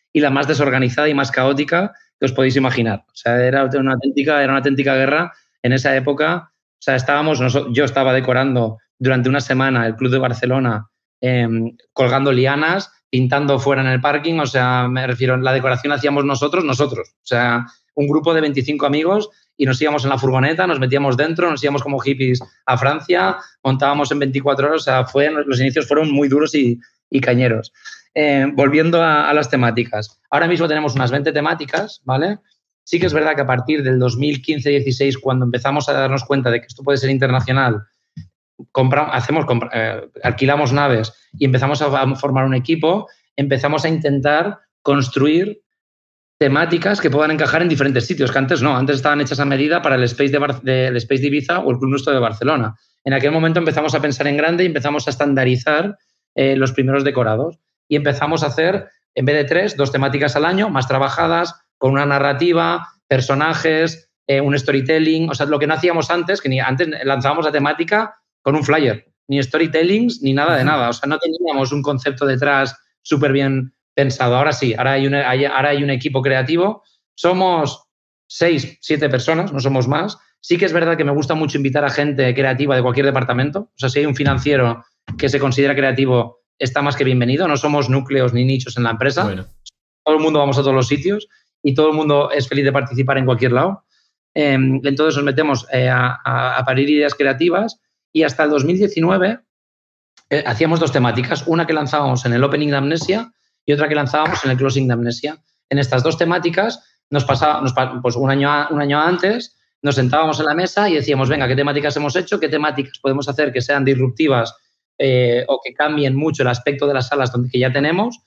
y la más desorganizada y más caótica que os podéis imaginar. O sea, era una auténtica, era una auténtica guerra en esa época. O sea, estábamos, yo estaba decorando durante una semana el Club de Barcelona, eh, colgando lianas, pintando fuera en el parking. O sea, me refiero, la decoración hacíamos nosotros, nosotros. O sea, un grupo de veinticinco amigos y nos íbamos en la furgoneta, nos metíamos dentro, nos íbamos como hippies a Francia, montábamos en veinticuatro horas. O sea, fue, los inicios fueron muy duros y, y cañeros. Eh, volviendo a, a las temáticas. Ahora mismo tenemos unas veinte temáticas, ¿vale? Sí que es verdad que a partir del dos mil quince dieciséis, cuando empezamos a darnos cuenta de que esto puede ser internacional, compra, hacemos, compra, eh, alquilamos naves y empezamos a, a formar un equipo, empezamos a intentar construir temáticas que puedan encajar en diferentes sitios, que antes no, antes estaban hechas a medida para el Space de, Bar de, el Space de Ibiza o el Club Nuestro de Barcelona. En aquel momento empezamos a pensar en grande y empezamos a estandarizar eh, los primeros decorados y empezamos a hacer, en vez de tres, dos temáticas al año, más trabajadas, con una narrativa, personajes, eh, un storytelling. O sea, lo que no hacíamos antes, que ni antes lanzábamos la temática con un flyer, ni storytellings, ni nada de nada. O sea, no teníamos un concepto detrás súper bien pensado. Ahora sí, ahora hay, una, hay, ahora hay un equipo creativo. Somos seis, siete personas, no somos más. Sí que es verdad que me gusta mucho invitar a gente creativa de cualquier departamento. O sea, si hay un financiero que se considera creativo, está más que bienvenido. No somos núcleos ni nichos en la empresa. Bueno. Todo el mundo vamos a todos los sitios y todo el mundo es feliz de participar en cualquier lado. Eh, entonces nos metemos eh, a, a parir ideas creativas y hasta el dos mil diecinueve eh, hacíamos dos temáticas. Una que lanzábamos en el Opening de Amnesia y otra que lanzábamos en el Closing de Amnesia. En estas dos temáticas nos pasaba, nos, pues un año, un año antes nos sentábamos en la mesa y decíamos, venga, ¿qué temáticas hemos hecho? ¿Qué temáticas podemos hacer que sean disruptivas eh, o que cambien mucho el aspecto de las salas donde que ya tenemos?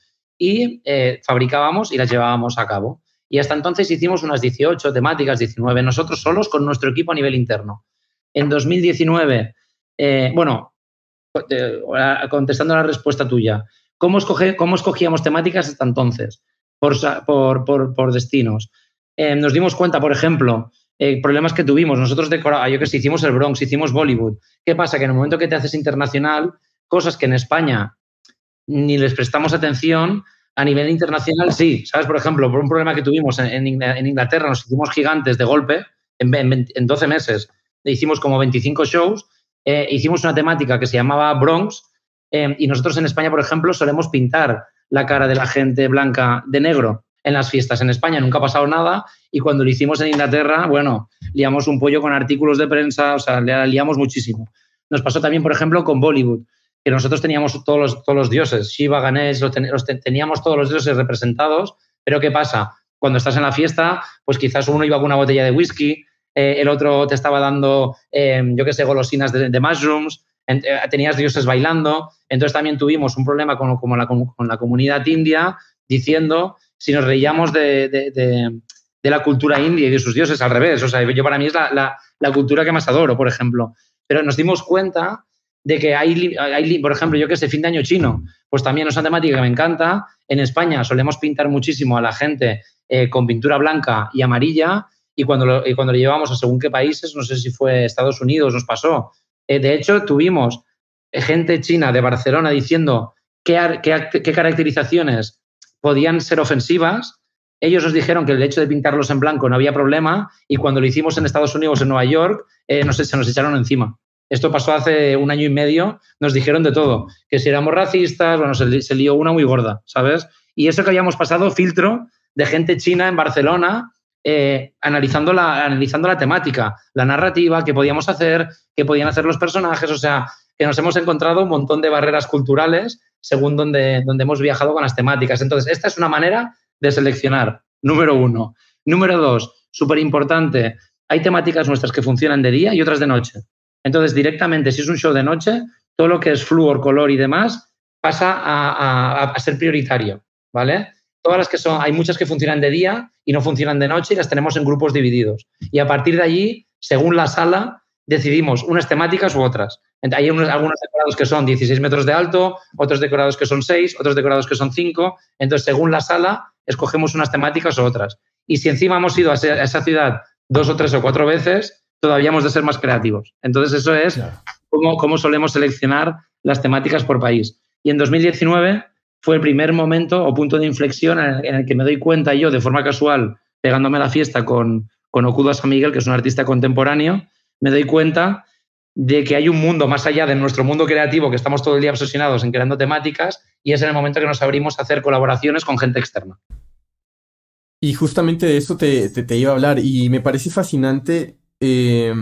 Y eh, fabricábamos y las llevábamos a cabo. Y hasta entonces hicimos unas dieciocho temáticas, diecinueve, nosotros solos con nuestro equipo a nivel interno. En dos mil diecinueve, eh, bueno, eh, contestando a la respuesta tuya, ¿cómo, escoge, cómo escogíamos temáticas hasta entonces? Por, por, por, por destinos. Eh, nos dimos cuenta, por ejemplo, eh, problemas que tuvimos. Nosotros decorábamos, yo que sé, hicimos el Bronx, hicimos Bollywood. ¿Qué pasa? Que en el momento que te haces internacional, cosas que en España ni les prestamos atención, a nivel internacional sí. ¿Sabes? Por ejemplo, por un problema que tuvimos en, en Inglaterra, nos hicimos gigantes de golpe, en, en, en doce meses, hicimos como veinticinco shows, eh, hicimos una temática que se llamaba Bronx, eh, y nosotros en España, por ejemplo, solemos pintar la cara de la gente blanca de negro en las fiestas. En España nunca ha pasado nada y cuando lo hicimos en Inglaterra, bueno, liamos un pollo con artículos de prensa, o sea, liamos muchísimo. Nos pasó también, por ejemplo, con Bollywood, que nosotros teníamos todos los, todos los dioses, Shiva, Ganesh, los, ten, los ten, teníamos todos los dioses representados, pero ¿qué pasa? Cuando estás en la fiesta, pues quizás uno iba con una botella de whisky, eh, el otro te estaba dando, eh, yo qué sé, golosinas de, de mushrooms, en, eh, tenías dioses bailando, entonces también tuvimos un problema con, con, la, con, con la comunidad india diciendo si nos reíamos de, de, de, de la cultura india y de sus dioses, al revés. O sea, yo para mí es la, la, la cultura que más adoro, por ejemplo. Pero nos dimos cuenta de que hay, hay, por ejemplo, yo que sé, fin de año chino, pues también es una temática que me encanta. En España solemos pintar muchísimo a la gente eh, con pintura blanca y amarilla y cuando, lo, y cuando lo llevamos a según qué países, no sé si fue Estados Unidos, nos pasó. Eh, de hecho, tuvimos gente china de Barcelona diciendo qué, qué, qué caracterizaciones podían ser ofensivas. Ellos nos dijeron que el hecho de pintarlos en blanco no había problema y cuando lo hicimos en Estados Unidos, en Nueva York, eh, no sé, se nos echaron encima. Esto pasó hace un año y medio, nos dijeron de todo, que si éramos racistas, bueno, se, se lió una muy gorda, ¿sabes? Y eso que habíamos pasado filtro de gente china en Barcelona eh, analizando, la, analizando la temática, la narrativa, qué podíamos hacer, qué podían hacer los personajes, o sea, que nos hemos encontrado un montón de barreras culturales según donde, donde hemos viajado con las temáticas. Entonces, esta es una manera de seleccionar, número uno. Número dos, súper importante, hay temáticas nuestras que funcionan de día y otras de noche. Entonces, directamente, si es un show de noche, todo lo que es flúor, color y demás pasa a, a, a ser prioritario, ¿vale? Todas las que son, hay muchas que funcionan de día y no funcionan de noche y las tenemos en grupos divididos. Y a partir de allí, según la sala, decidimos unas temáticas u otras. Hay unos, algunos decorados que son dieciséis metros de alto, otros decorados que son seis, otros decorados que son cinco. Entonces, según la sala, escogemos unas temáticas u otras. Y si encima hemos ido a esa ciudad dos o tres o cuatro veces, todavía hemos de ser más creativos. Entonces, eso es claro. cómo, cómo solemos seleccionar las temáticas por país. Y en dos mil diecinueve fue el primer momento o punto de inflexión en el, en el que me doy cuenta yo, de forma casual, pegándome a la fiesta con, con Okuda San Miguel, que es un artista contemporáneo, me doy cuenta de que hay un mundo más allá de nuestro mundo creativo, que estamos todo el día obsesionados en creando temáticas, y es en el momento que nos abrimos a hacer colaboraciones con gente externa. Y justamente de eso te, te, te iba a hablar, y me parece fascinante eh,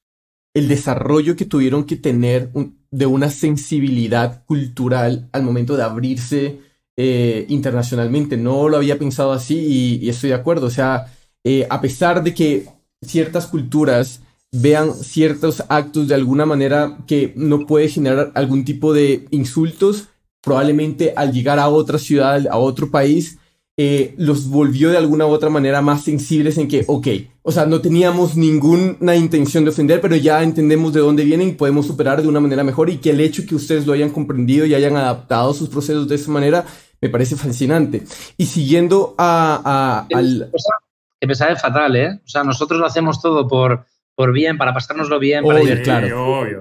el desarrollo que tuvieron que tener un, de una sensibilidad cultural al momento de abrirse eh, internacionalmente. No lo había pensado así y, y estoy de acuerdo. O sea, eh, a pesar de que ciertas culturas vean ciertos actos de alguna manera que no puede generar algún tipo de insultos, probablemente al llegar a otra ciudad, a otro país, eh, los volvió de alguna u otra manera más sensibles en que, ok, o sea, no teníamos ninguna intención de ofender, pero ya entendemos de dónde vienen y podemos superar de una manera mejor, y que el hecho que ustedes lo hayan comprendido y hayan adaptado sus procesos de esa manera me parece fascinante. Y siguiendo a... a al... Que me sabe fatal, ¿eh? O sea, nosotros lo hacemos todo por... por bien, para pasárnoslo bien, para obvio, claro. Obvio.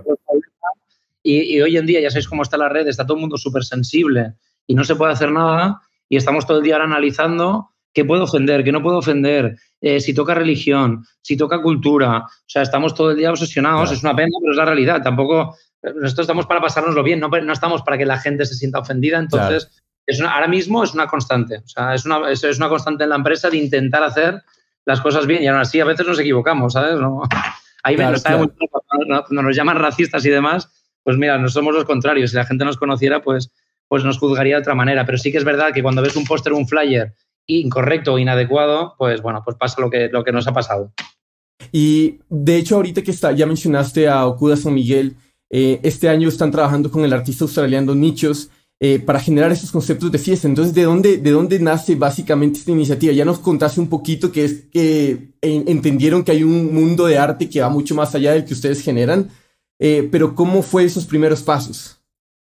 Y, y hoy en día, ya sabéis cómo está la red, está todo el mundo súper sensible y no se puede hacer nada, y estamos todo el día ahora analizando qué puedo ofender, qué no puedo ofender, eh, si toca religión, si toca cultura. O sea, estamos todo el día obsesionados, claro. Es una pena, pero es la realidad. Tampoco, nosotros estamos para pasárnoslo bien, no, no estamos para que la gente se sienta ofendida. Entonces, claro. es una, ahora mismo es una constante. O sea, es una, es, es una constante en la empresa de intentar hacer las cosas bien, y aún así a veces nos equivocamos, ¿sabes? No, ahí claro, claro. Muy, cuando nos llaman racistas y demás, pues mira, no somos los contrarios. Si la gente nos conociera, pues, pues nos juzgaría de otra manera. Pero sí que es verdad que cuando ves un póster o un flyer incorrecto o inadecuado, pues bueno, pues pasa lo que, lo que nos ha pasado. Y de hecho, ahorita que está, ya mencionaste a Okuda San Miguel, eh, este año están trabajando con el artista australiano Nichos, Eh, para generar esos conceptos de fiesta. Entonces, ¿de dónde, ¿de dónde nace básicamente esta iniciativa? Ya nos contaste un poquito que es que en, entendieron que hay un mundo de arte que va mucho más allá del que ustedes generan, eh, pero ¿cómo fue esos primeros pasos?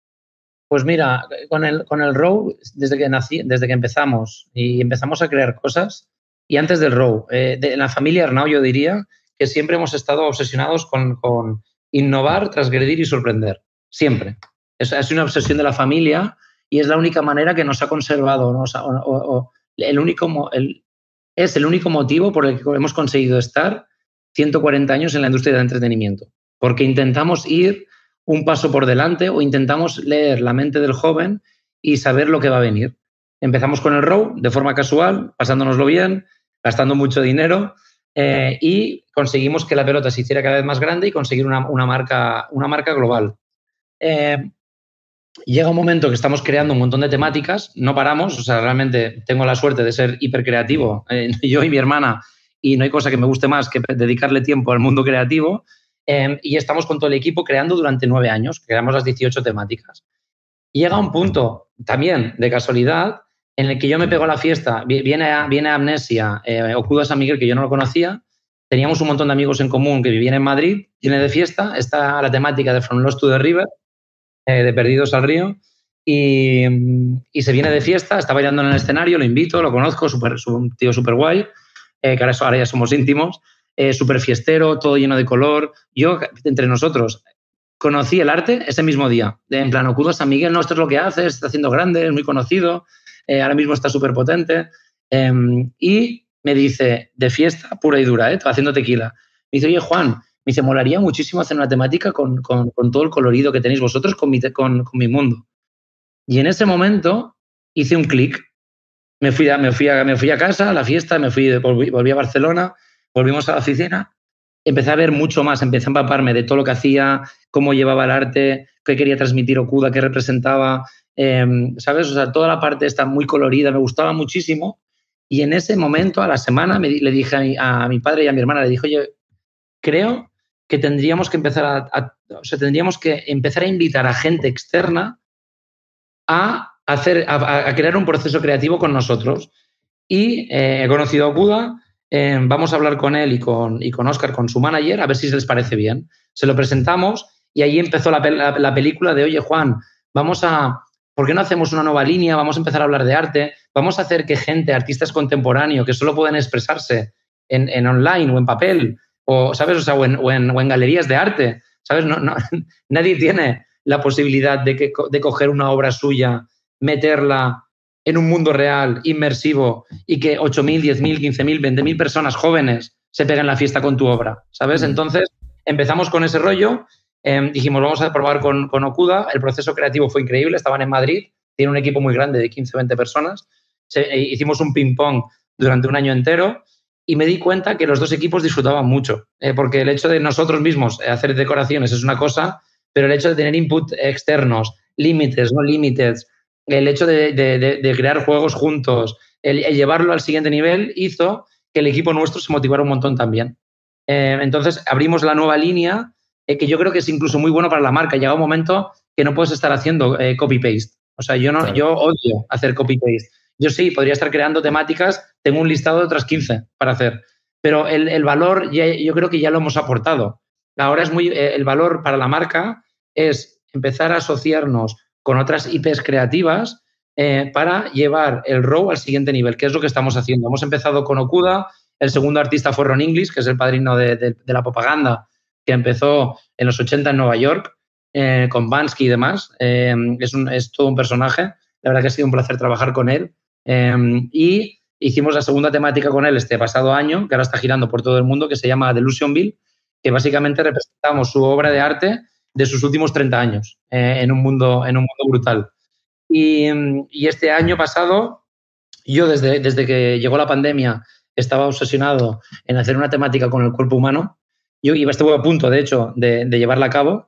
Pues mira, con el, con el Row, desde que nací, desde que empezamos y empezamos a crear cosas, y antes del Row, eh, de, en la familia Arnau yo diría que siempre hemos estado obsesionados con, con innovar, transgredir y sorprender. Siempre. Es, es una obsesión de la familia y es la única manera que nos ha conservado, ¿no? O sea, o, o, el único, el, es el único motivo por el que hemos conseguido estar ciento cuarenta años en la industria del entretenimiento. Porque intentamos ir un paso por delante o intentamos leer la mente del joven y saber lo que va a venir. Empezamos con el Row de forma casual, pasándonoslo bien, gastando mucho dinero eh, y conseguimos que la pelota se hiciera cada vez más grande y conseguir una, una, marca, una marca global. Eh, Llega un momento que estamos creando un montón de temáticas, no paramos, o sea, realmente tengo la suerte de ser hipercreativo, eh, yo y mi hermana, y no hay cosa que me guste más que dedicarle tiempo al mundo creativo, eh, y estamos con todo el equipo creando durante nueve años, creamos las dieciocho temáticas. Y llega un punto, también de casualidad, en el que yo me pego a la fiesta, viene, viene Amnesia, eh, Okuda San Miguel, que yo no lo conocía, teníamos un montón de amigos en común que vivían en Madrid, viene de fiesta, está la temática de From Lost to the River, de Perdidos al Río, y, y se viene de fiesta, está bailando en el escenario, lo invito, lo conozco, super, un tío súper guay, eh, que ahora, ahora ya somos íntimos, eh, súper fiestero, todo lleno de color. Yo, entre nosotros, conocí el arte ese mismo día, de, en plan, Okuda San Miguel, no, esto es lo que hace, está haciendo grande, es muy conocido, eh, ahora mismo está súper potente, eh, y me dice, de fiesta pura y dura, eh, haciendo tequila, me dice, oye, Juan, me dice, molaría muchísimo hacer una temática con, con, con todo el colorido que tenéis vosotros con mi, con, con mi mundo. Y en ese momento hice un clic. Me fui a, me, fui a, me fui a casa, a la fiesta, me fui, volví, volví a Barcelona, volvimos a la oficina, empecé a ver mucho más, empecé a empaparme de todo lo que hacía, cómo llevaba el arte, qué quería transmitir Okuda, qué representaba, eh, ¿sabes? O sea, toda la parte está muy colorida, me gustaba muchísimo. Y en ese momento, a la semana, me, le dije a mi, a mi padre y a mi hermana, le dije, oye, creo que tendríamos que empezar a, a, o sea, tendríamos que empezar a invitar a gente externa a, hacer, a, a crear un proceso creativo con nosotros. Y eh, he conocido a Okuda, eh, vamos a hablar con él y con, y con Óscar, con su manager, a ver si les parece bien. Se lo presentamos y ahí empezó la, la, la película de, oye, Juan, vamos a, ¿por qué no hacemos una nueva línea? Vamos a empezar a hablar de arte, vamos a hacer que gente, artistas contemporáneos, que solo pueden expresarse en, en online o en papel, o, ¿sabes? O sea, o en, o en, o en galerías de arte, ¿sabes? No, no, nadie tiene la posibilidad de, que, de coger una obra suya, meterla en un mundo real, inmersivo, y que ocho mil, diez mil, quince mil, veinte mil personas jóvenes se peguen la fiesta con tu obra, ¿sabes? Mm. Entonces, empezamos con ese rollo, eh, dijimos, vamos a probar con, con Okuda, el proceso creativo fue increíble, estaban en Madrid, tiene un equipo muy grande de quince, veinte personas, se, eh, hicimos un ping-pong durante un año entero y me di cuenta que los dos equipos disfrutaban mucho, eh, porque el hecho de nosotros mismos hacer decoraciones es una cosa, pero el hecho de tener input externos, límites, no límites, el hecho de, de, de, de crear juegos juntos, el, el llevarlo al siguiente nivel hizo que el equipo nuestro se motivara un montón también. Eh, entonces, abrimos la nueva línea, eh, que yo creo que es incluso muy bueno para la marca. Llega un momento que no puedes estar haciendo eh, copy-paste. O sea, yo, no, claro. yo odio hacer copy-paste. Yo sí, podría estar creando temáticas, tengo un listado de otras quince para hacer, pero el, el valor ya, yo creo que ya lo hemos aportado. Ahora es muy, eh, el valor para la marca es empezar a asociarnos con otras I Pes creativas eh, para llevar el R A W al siguiente nivel, que es lo que estamos haciendo. Hemos empezado con Okuda, el segundo artista fue Ron English, que es el padrino de, de, de la propaganda, que empezó en los ochenta en Nueva York, eh, con Bansky y demás. Eh, es, un, es todo un personaje. La verdad que ha sido un placer trabajar con él. Eh, y hicimos la segunda temática con él este pasado año, que ahora está girando por todo el mundo, que se llama Delusionville, que básicamente representamos su obra de arte de sus últimos treinta años eh, en, un mundo, en un mundo brutal. Y, y este año pasado, yo desde, desde que llegó la pandemia estaba obsesionado en hacer una temática con el cuerpo humano. Yo iba, estuve a punto, de hecho, de, de llevarla a cabo.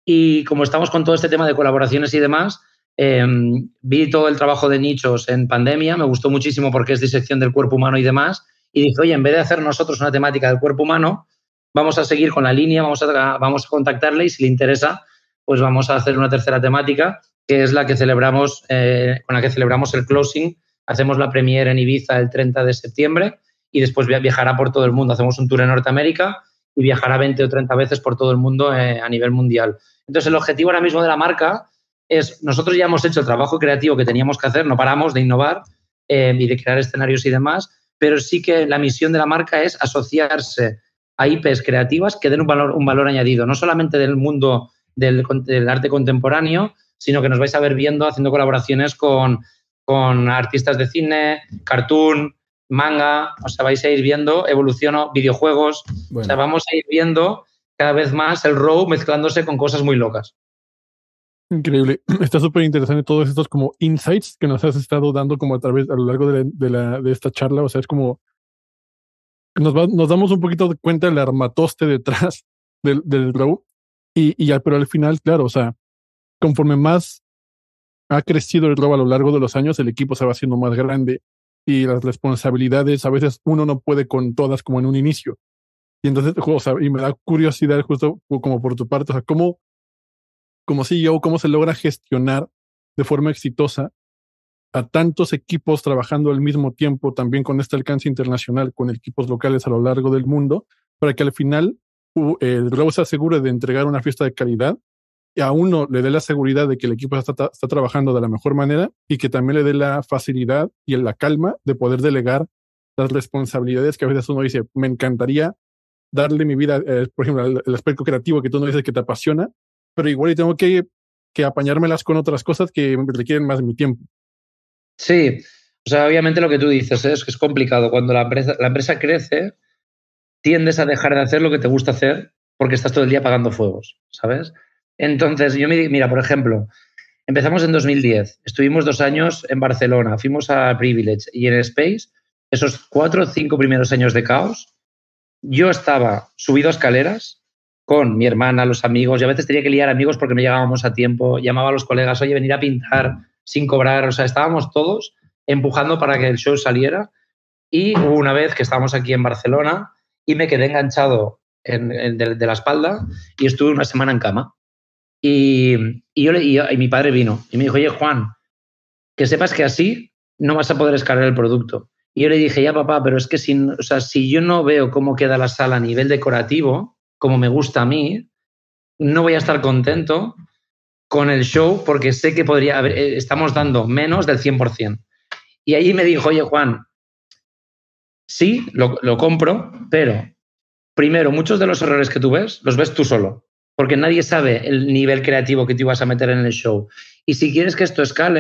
Y como estamos con todo este tema de colaboraciones y demás, eh, vi todo el trabajo de nichos en pandemia, me gustó muchísimo porque es disección del cuerpo humano y demás. Y dije, oye, en vez de hacer nosotros una temática del cuerpo humano, vamos a seguir con la línea, vamos a, vamos a contactarle y si le interesa, pues vamos a hacer una tercera temática, que es la que celebramos, eh, con la que celebramos el closing. Hacemos la premiere en Ibiza el treinta de septiembre y después viajará por todo el mundo. Hacemos un tour en Norteamérica y viajará veinte o treinta veces por todo el mundo eh, a nivel mundial. Entonces, el objetivo ahora mismo de la marca es, nosotros ya hemos hecho el trabajo creativo que teníamos que hacer, no paramos de innovar eh, y de crear escenarios y demás, pero sí que la misión de la marca es asociarse a I Pes creativas que den un valor, un valor añadido, no solamente del mundo del, del arte contemporáneo, sino que nos vais a ver viendo, haciendo colaboraciones con, con artistas de cine, cartoon, manga, o sea, vais a ir viendo evolución, videojuegos, bueno. O sea, vamos a ir viendo cada vez más el R A W mezclándose con cosas muy locas. Increíble. Está súper interesante todos estos como insights que nos has estado dando como a través, a lo largo de, la, de, la, de esta charla, o sea, es como Nos, va, nos damos un poquito de cuenta del armatoste detrás del, del R A W y, y ya, pero al final, claro, o sea, conforme más ha crecido el R A W a lo largo de los años, el equipo se va haciendo más grande y las responsabilidades, a veces uno no puede con todas como en un inicio. Y entonces, o sea, y me da curiosidad justo como por tu parte, o sea, cómo, como C E O, cómo se logra gestionar de forma exitosa a tantos equipos trabajando al mismo tiempo, también con este alcance internacional, con equipos locales a lo largo del mundo, para que al final uh, el R A W se asegure de entregar una fiesta de calidad y a uno le dé la seguridad de que el equipo está, está trabajando de la mejor manera y que también le dé la facilidad y la calma de poder delegar las responsabilidades que a veces uno dice, me encantaría darle mi vida, eh, por ejemplo, el, el aspecto creativo que tú no dices que te apasiona, pero igual tengo que, que apañármelas con otras cosas que requieren más de mi tiempo. Sí, o sea, obviamente lo que tú dices es que es complicado. Cuando la empresa, la empresa crece, tiendes a dejar de hacer lo que te gusta hacer porque estás todo el día apagando fuegos, ¿sabes? Entonces, yo me mira, por ejemplo, empezamos en dos mil diez, estuvimos dos años en Barcelona, fuimos a Privilege y en Space, esos cuatro o cinco primeros años de caos, yo estaba subido a escaleras con mi hermana, los amigos, y a veces tenía que liar amigos porque no llegábamos a tiempo, llamaba a los colegas, oye, venir a pintar sin cobrar, o sea, estábamos todos empujando para que el show saliera y hubo una vez que estábamos aquí en Barcelona y me quedé enganchado en, en, de, de la espalda y estuve una semana en cama. Y, y, yo le, y, y mi padre vino y me dijo, oye, Juan, que sepas que así no vas a poder escalar el producto. Y yo le dije, ya papá, pero es que si, o sea, si yo no veo cómo queda la sala a nivel decorativo, como me gusta a mí, no voy a estar contento con el show porque sé que podría haber, estamos dando menos del cien por ciento. Y ahí me dijo, oye, Juan, sí, lo, lo compro, pero primero, muchos de los errores que tú ves, los ves tú solo, porque nadie sabe el nivel creativo que tú vas a meter en el show. Y si quieres que esto escale,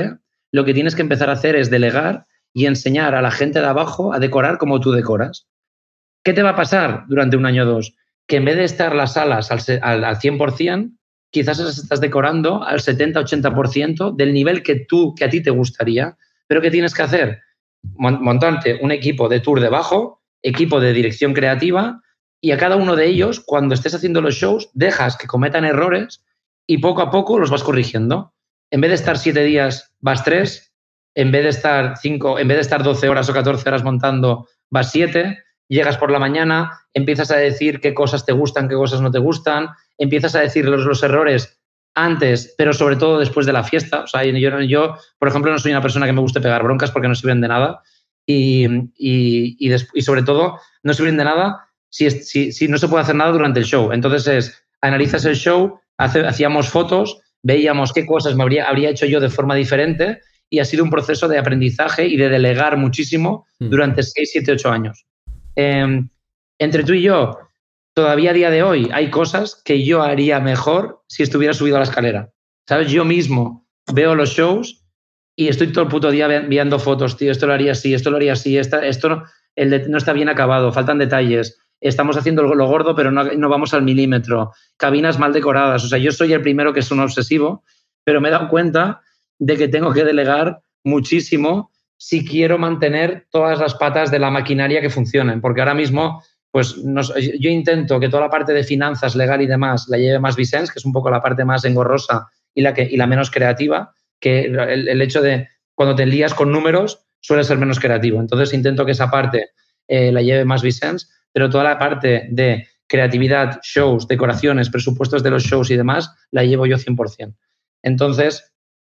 lo que tienes que empezar a hacer es delegar y enseñar a la gente de abajo a decorar como tú decoras. ¿Qué te va a pasar durante un año o dos? Que en vez de estar las salas al, al, al cien por ciento, quizás las estás decorando al setenta ochenta por ciento del nivel que, tú, que a ti te gustaría. ¿Pero qué tienes que hacer? Montarte un equipo de tour debajo, equipo de dirección creativa, y a cada uno de ellos, cuando estés haciendo los shows, dejas que cometan errores y poco a poco los vas corrigiendo. En vez de estar siete días, vas tres. En vez de estar cinco, en vez de estar doce horas o catorce horas montando, vas siete. Llegas por la mañana, empiezas a decir qué cosas te gustan, qué cosas no te gustan, empiezas a decir los, los errores antes, pero sobre todo después de la fiesta. O sea, yo, yo, por ejemplo, no soy una persona que me guste pegar broncas porque no sirven de nada y, y, y, des, y sobre todo no sirven de nada si, es, si, si no se puede hacer nada durante el show. Entonces, es, analizas el show, hace, hacíamos fotos, veíamos qué cosas me habría, habría hecho yo de forma diferente y ha sido un proceso de aprendizaje y de delegar muchísimo durante seis, siete, ocho años. Eh, entre tú y yo, todavía a día de hoy hay cosas que yo haría mejor si estuviera subido a la escalera. ¿Sabes? Yo mismo veo los shows y estoy todo el puto día enviando fotos, tío, esto lo haría así, esto lo haría así, esta, esto no, el de, no está bien acabado, faltan detalles, estamos haciendo lo, lo gordo pero no, no vamos al milímetro, cabinas mal decoradas. O sea, yo soy el primero que es un obsesivo, pero me he dado cuenta de que tengo que delegar muchísimo si quiero mantener todas las patas de la maquinaria que funcionen, porque ahora mismo pues nos, yo intento que toda la parte de finanzas, legal y demás la lleve más Vicens, que es un poco la parte más engorrosa y la, que, y la menos creativa, que el, el hecho de cuando te lías con números suele ser menos creativo. Entonces intento que esa parte eh, la lleve más Vicens, pero toda la parte de creatividad, shows, decoraciones, presupuestos de los shows y demás, la llevo yo cien por ciento. Entonces,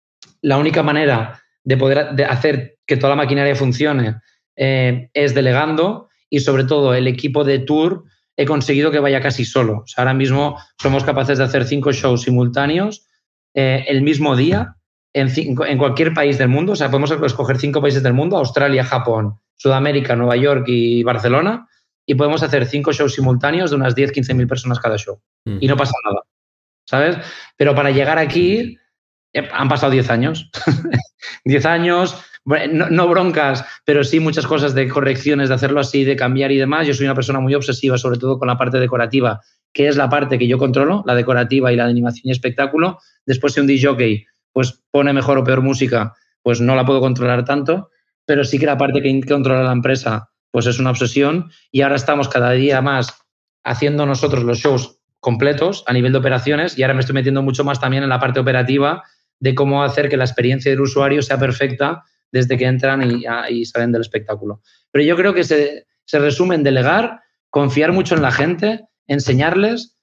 la única manera de poder de hacer que toda la maquinaria funcione eh, es delegando y, sobre todo, el equipo de tour he conseguido que vaya casi solo. O sea, ahora mismo somos capaces de hacer cinco shows simultáneos eh, el mismo día en, cinco, en cualquier país del mundo. O sea, podemos escoger cinco países del mundo, Australia, Japón, Sudamérica, Nueva York y Barcelona, y podemos hacer cinco shows simultáneos de unas diez, quince mil personas cada show. Mm. Y no pasa nada, ¿sabes? Pero para llegar aquí eh, han pasado diez años. diez años, no, no broncas, pero sí muchas cosas de correcciones, de hacerlo así, de cambiar y demás. Yo soy una persona muy obsesiva, sobre todo con la parte decorativa, que es la parte que yo controlo, la decorativa y la de animación y espectáculo. Después, si un D J pues, pone mejor o peor música, pues no la puedo controlar tanto, pero sí que la parte que controla la empresa pues es una obsesión, y ahora estamos cada día más haciendo nosotros los shows completos a nivel de operaciones, y ahora me estoy metiendo mucho más también en la parte operativa de cómo hacer que la experiencia del usuario sea perfecta desde que entran y, y salen del espectáculo. Pero yo creo que se, se resume en delegar, confiar mucho en la gente, enseñarles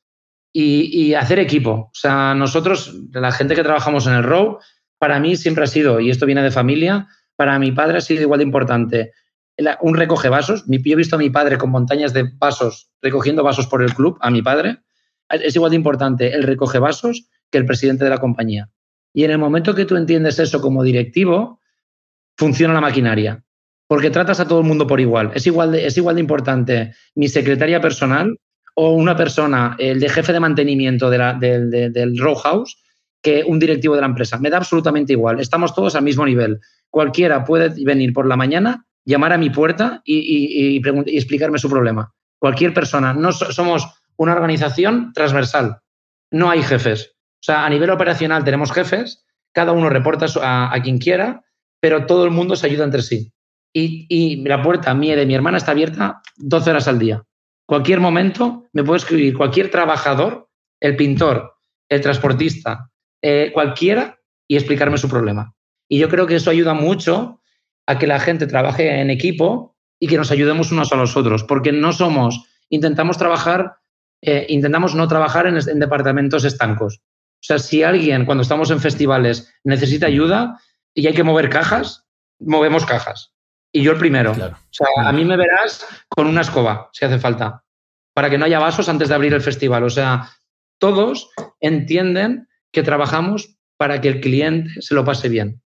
y, y hacer equipo. O sea, nosotros, la gente que trabajamos en el Row, para mí siempre ha sido, y esto viene de familia, para mi padre ha sido igual de importante un recoge vasos. Yo he visto a mi padre con montañas de vasos, recogiendo vasos por el club, a mi padre. Es igual de importante el recoge vasos que el presidente de la compañía. Y en el momento que tú entiendes eso como directivo, funciona la maquinaria. Porque tratas a todo el mundo por igual. Es igual de, es igual de importante mi secretaria personal o una persona, el de jefe de mantenimiento de la, de, de, del row house, que un directivo de la empresa. Me da absolutamente igual. Estamos todos al mismo nivel. Cualquiera puede venir por la mañana, llamar a mi puerta y, y, y, y explicarme su problema. Cualquier persona. No so, somos una organización transversal. No hay jefes. O sea, a nivel operacional tenemos jefes, cada uno reporta a, a quien quiera, pero todo el mundo se ayuda entre sí. Y, y la puerta mía y de mi hermana está abierta doce horas al día. Cualquier momento me puede escribir cualquier trabajador, el pintor, el transportista, eh, cualquiera, y explicarme su problema. Y yo creo que eso ayuda mucho a que la gente trabaje en equipo y que nos ayudemos unos a los otros, porque no somos, intentamos trabajar, eh, intentamos no trabajar en, en departamentos estancos. O sea, si alguien, cuando estamos en festivales, necesita ayuda y hay que mover cajas, movemos cajas. Y yo el primero. Claro. O sea, a mí me verás con una escoba, si hace falta, para que no haya vasos antes de abrir el festival. O sea, todos entienden que trabajamos para que el cliente se lo pase bien.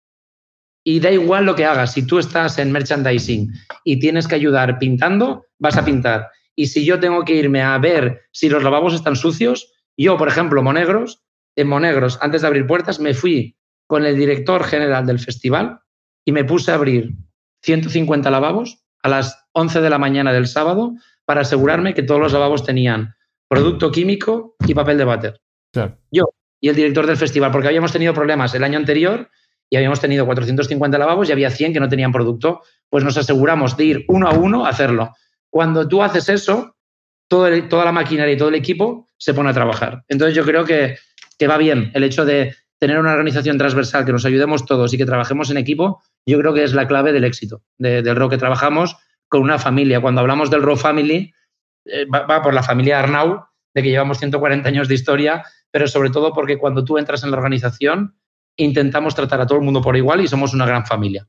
Y da igual lo que hagas. Si tú estás en merchandising y tienes que ayudar pintando, vas a pintar. Y si yo tengo que irme a ver si los lavabos están sucios, yo, por ejemplo, Monegros, en Monegros, antes de abrir puertas, me fui con el director general del festival y me puse a abrir ciento cincuenta lavabos a las once de la mañana del sábado para asegurarme que todos los lavabos tenían producto químico y papel de váter. Claro. Yo y el director del festival, porque habíamos tenido problemas el año anterior y habíamos tenido cuatrocientos cincuenta lavabos y había cien que no tenían producto, pues nos aseguramos de ir uno a uno a hacerlo. Cuando tú haces eso, todo el, toda la maquinaria y todo el equipo se pone a trabajar. Entonces yo creo que, que va bien el hecho de tener una organización transversal, que nos ayudemos todos y que trabajemos en equipo, yo creo que es la clave del éxito de, del Raw, que trabajamos con una familia. Cuando hablamos del Raw Family, eh, va, va por la familia Arnau, de que llevamos ciento cuarenta años de historia, pero sobre todo porque cuando tú entras en la organización, intentamos tratar a todo el mundo por igual y somos una gran familia.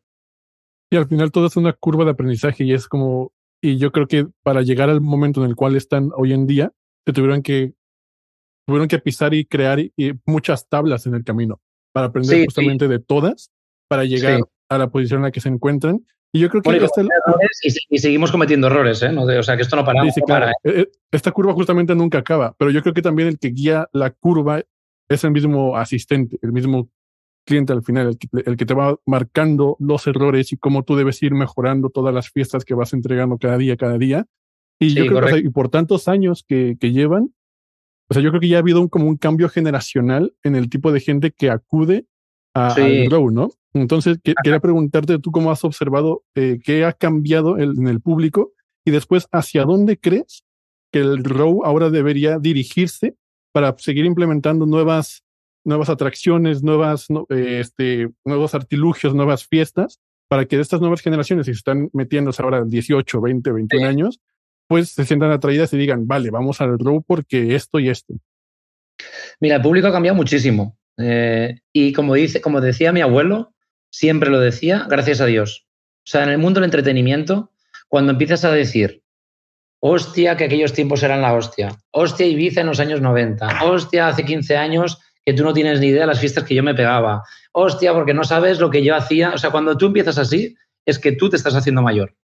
Y al final todo es una curva de aprendizaje y es como, y yo creo que para llegar al momento en el cual están hoy en día, se tuvieron que tuvieron que pisar y crear y, y muchas tablas en el camino para aprender Sí, justamente sí. de todas para llegar Sí. a la posición en la que se encuentran. Y yo creo que Bueno, y, esta, errores y, y seguimos cometiendo errores, ¿eh? No de, o sea, que esto no para. sí, sí, no claro. para, ¿eh? Esta curva justamente nunca acaba, pero yo creo que también el que guía la curva es el mismo asistente, el mismo cliente al final, el que, el que te va marcando los errores y cómo tú debes ir mejorando todas las fiestas que vas entregando cada día, cada día. Y Sí, yo creo que, o sea, correcto. y por tantos años que, que llevan, o sea, yo creo que ya ha habido un, como un cambio generacional en el tipo de gente que acude a, Sí. al Raw, ¿no? Entonces, que, quería preguntarte tú cómo has observado eh, qué ha cambiado el, en el público y después, ¿hacia dónde crees que el Raw ahora debería dirigirse para seguir implementando nuevas, nuevas atracciones, nuevas, no, eh, este, nuevos artilugios, nuevas fiestas, para que estas nuevas generaciones, si están metiéndose ahora dieciocho, veinte, veintiún Sí. años, pues se sientan atraídas y digan, vale, vamos al Raw porque esto y esto? Mira, el público ha cambiado muchísimo. Eh, y como, dice, como decía mi abuelo, siempre lo decía, gracias a Dios. O sea, en el mundo del entretenimiento, cuando empiezas a decir, hostia, que aquellos tiempos eran la hostia, hostia, Ibiza en los años noventa, hostia, hace quince años que tú no tienes ni idea de las fiestas que yo me pegaba, hostia, porque no sabes lo que yo hacía. O sea, cuando tú empiezas así, es que tú te estás haciendo mayor.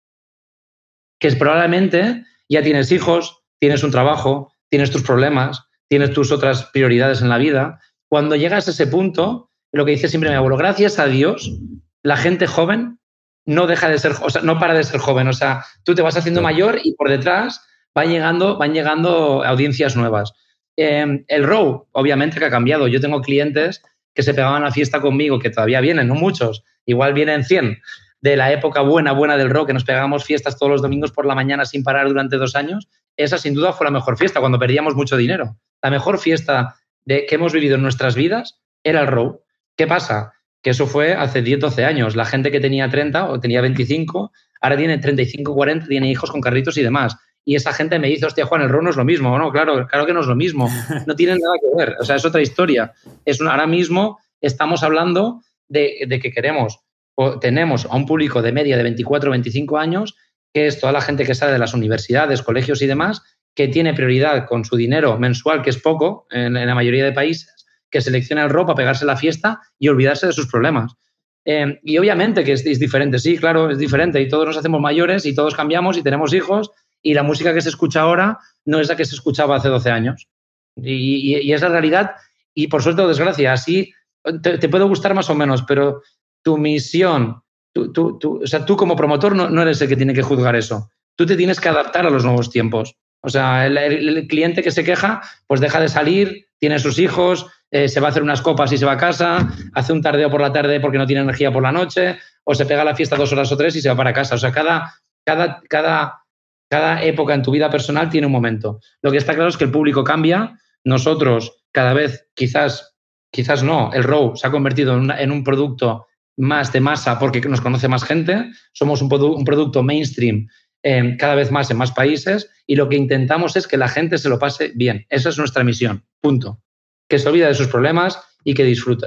Que es probablemente ya tienes hijos, tienes un trabajo, tienes tus problemas, tienes tus otras prioridades en la vida. Cuando llegas a ese punto, lo que dice siempre mi abuelo, gracias a Dios, la gente joven no deja de ser, o sea, no para de ser joven. O sea, tú te vas haciendo Claro. mayor y por detrás van llegando, van llegando audiencias nuevas. Eh, el Raw, obviamente, que ha cambiado. Yo tengo clientes que se pegaban a fiesta conmigo, que todavía vienen, no muchos, igual vienen cien, de la época buena, buena del Raw, que nos pegábamos fiestas todos los domingos por la mañana sin parar durante dos años. Esa sin duda fue la mejor fiesta, cuando perdíamos mucho dinero. La mejor fiesta de, que hemos vivido en nuestras vidas era el Raw. ¿Qué pasa? Que eso fue hace diez, doce años. La gente que tenía treinta o tenía veinticinco, ahora tiene treinta y cinco, cuarenta, tiene hijos con carritos y demás. Y esa gente me dice, hostia, Juan, el Raw no es lo mismo. No, claro, claro que no es lo mismo. No tiene nada que ver. O sea, es otra historia. Es una, ahora mismo estamos hablando de, de que queremos, o tenemos a un público de media de veinticuatro, veinticinco años, que es toda la gente que sale de las universidades, colegios y demás, que tiene prioridad con su dinero mensual, que es poco en, en la mayoría de países, que selecciona el Raw para pegarse la fiesta y olvidarse de sus problemas. Eh, y obviamente que es, es diferente, sí, claro, es diferente. Y todos nos hacemos mayores y todos cambiamos y tenemos hijos y la música que se escucha ahora no es la que se escuchaba hace doce años. Y, y, y es la realidad y por suerte o desgracia, así te, te puede gustar más o menos, pero tu misión, tú, tú, tú, o sea, tú como promotor no, no eres el que tiene que juzgar eso. Tú te tienes que adaptar a los nuevos tiempos. O sea, el, el, el cliente que se queja, pues deja de salir, tiene sus hijos, eh, se va a hacer unas copas y se va a casa, hace un tardeo por la tarde porque no tiene energía por la noche, o se pega a la fiesta dos horas o tres y se va para casa. O sea, cada, cada, cada, cada época en tu vida personal tiene un momento. Lo que está claro es que el público cambia. Nosotros cada vez, quizás, quizás no, el Raw se ha convertido en, una, en un producto más de masa porque nos conoce más gente. Somos un, produ un producto mainstream eh, cada vez más en más países y lo que intentamos es que la gente se lo pase bien. Esa es nuestra misión, punto. Que se olvide de sus problemas y que disfrute.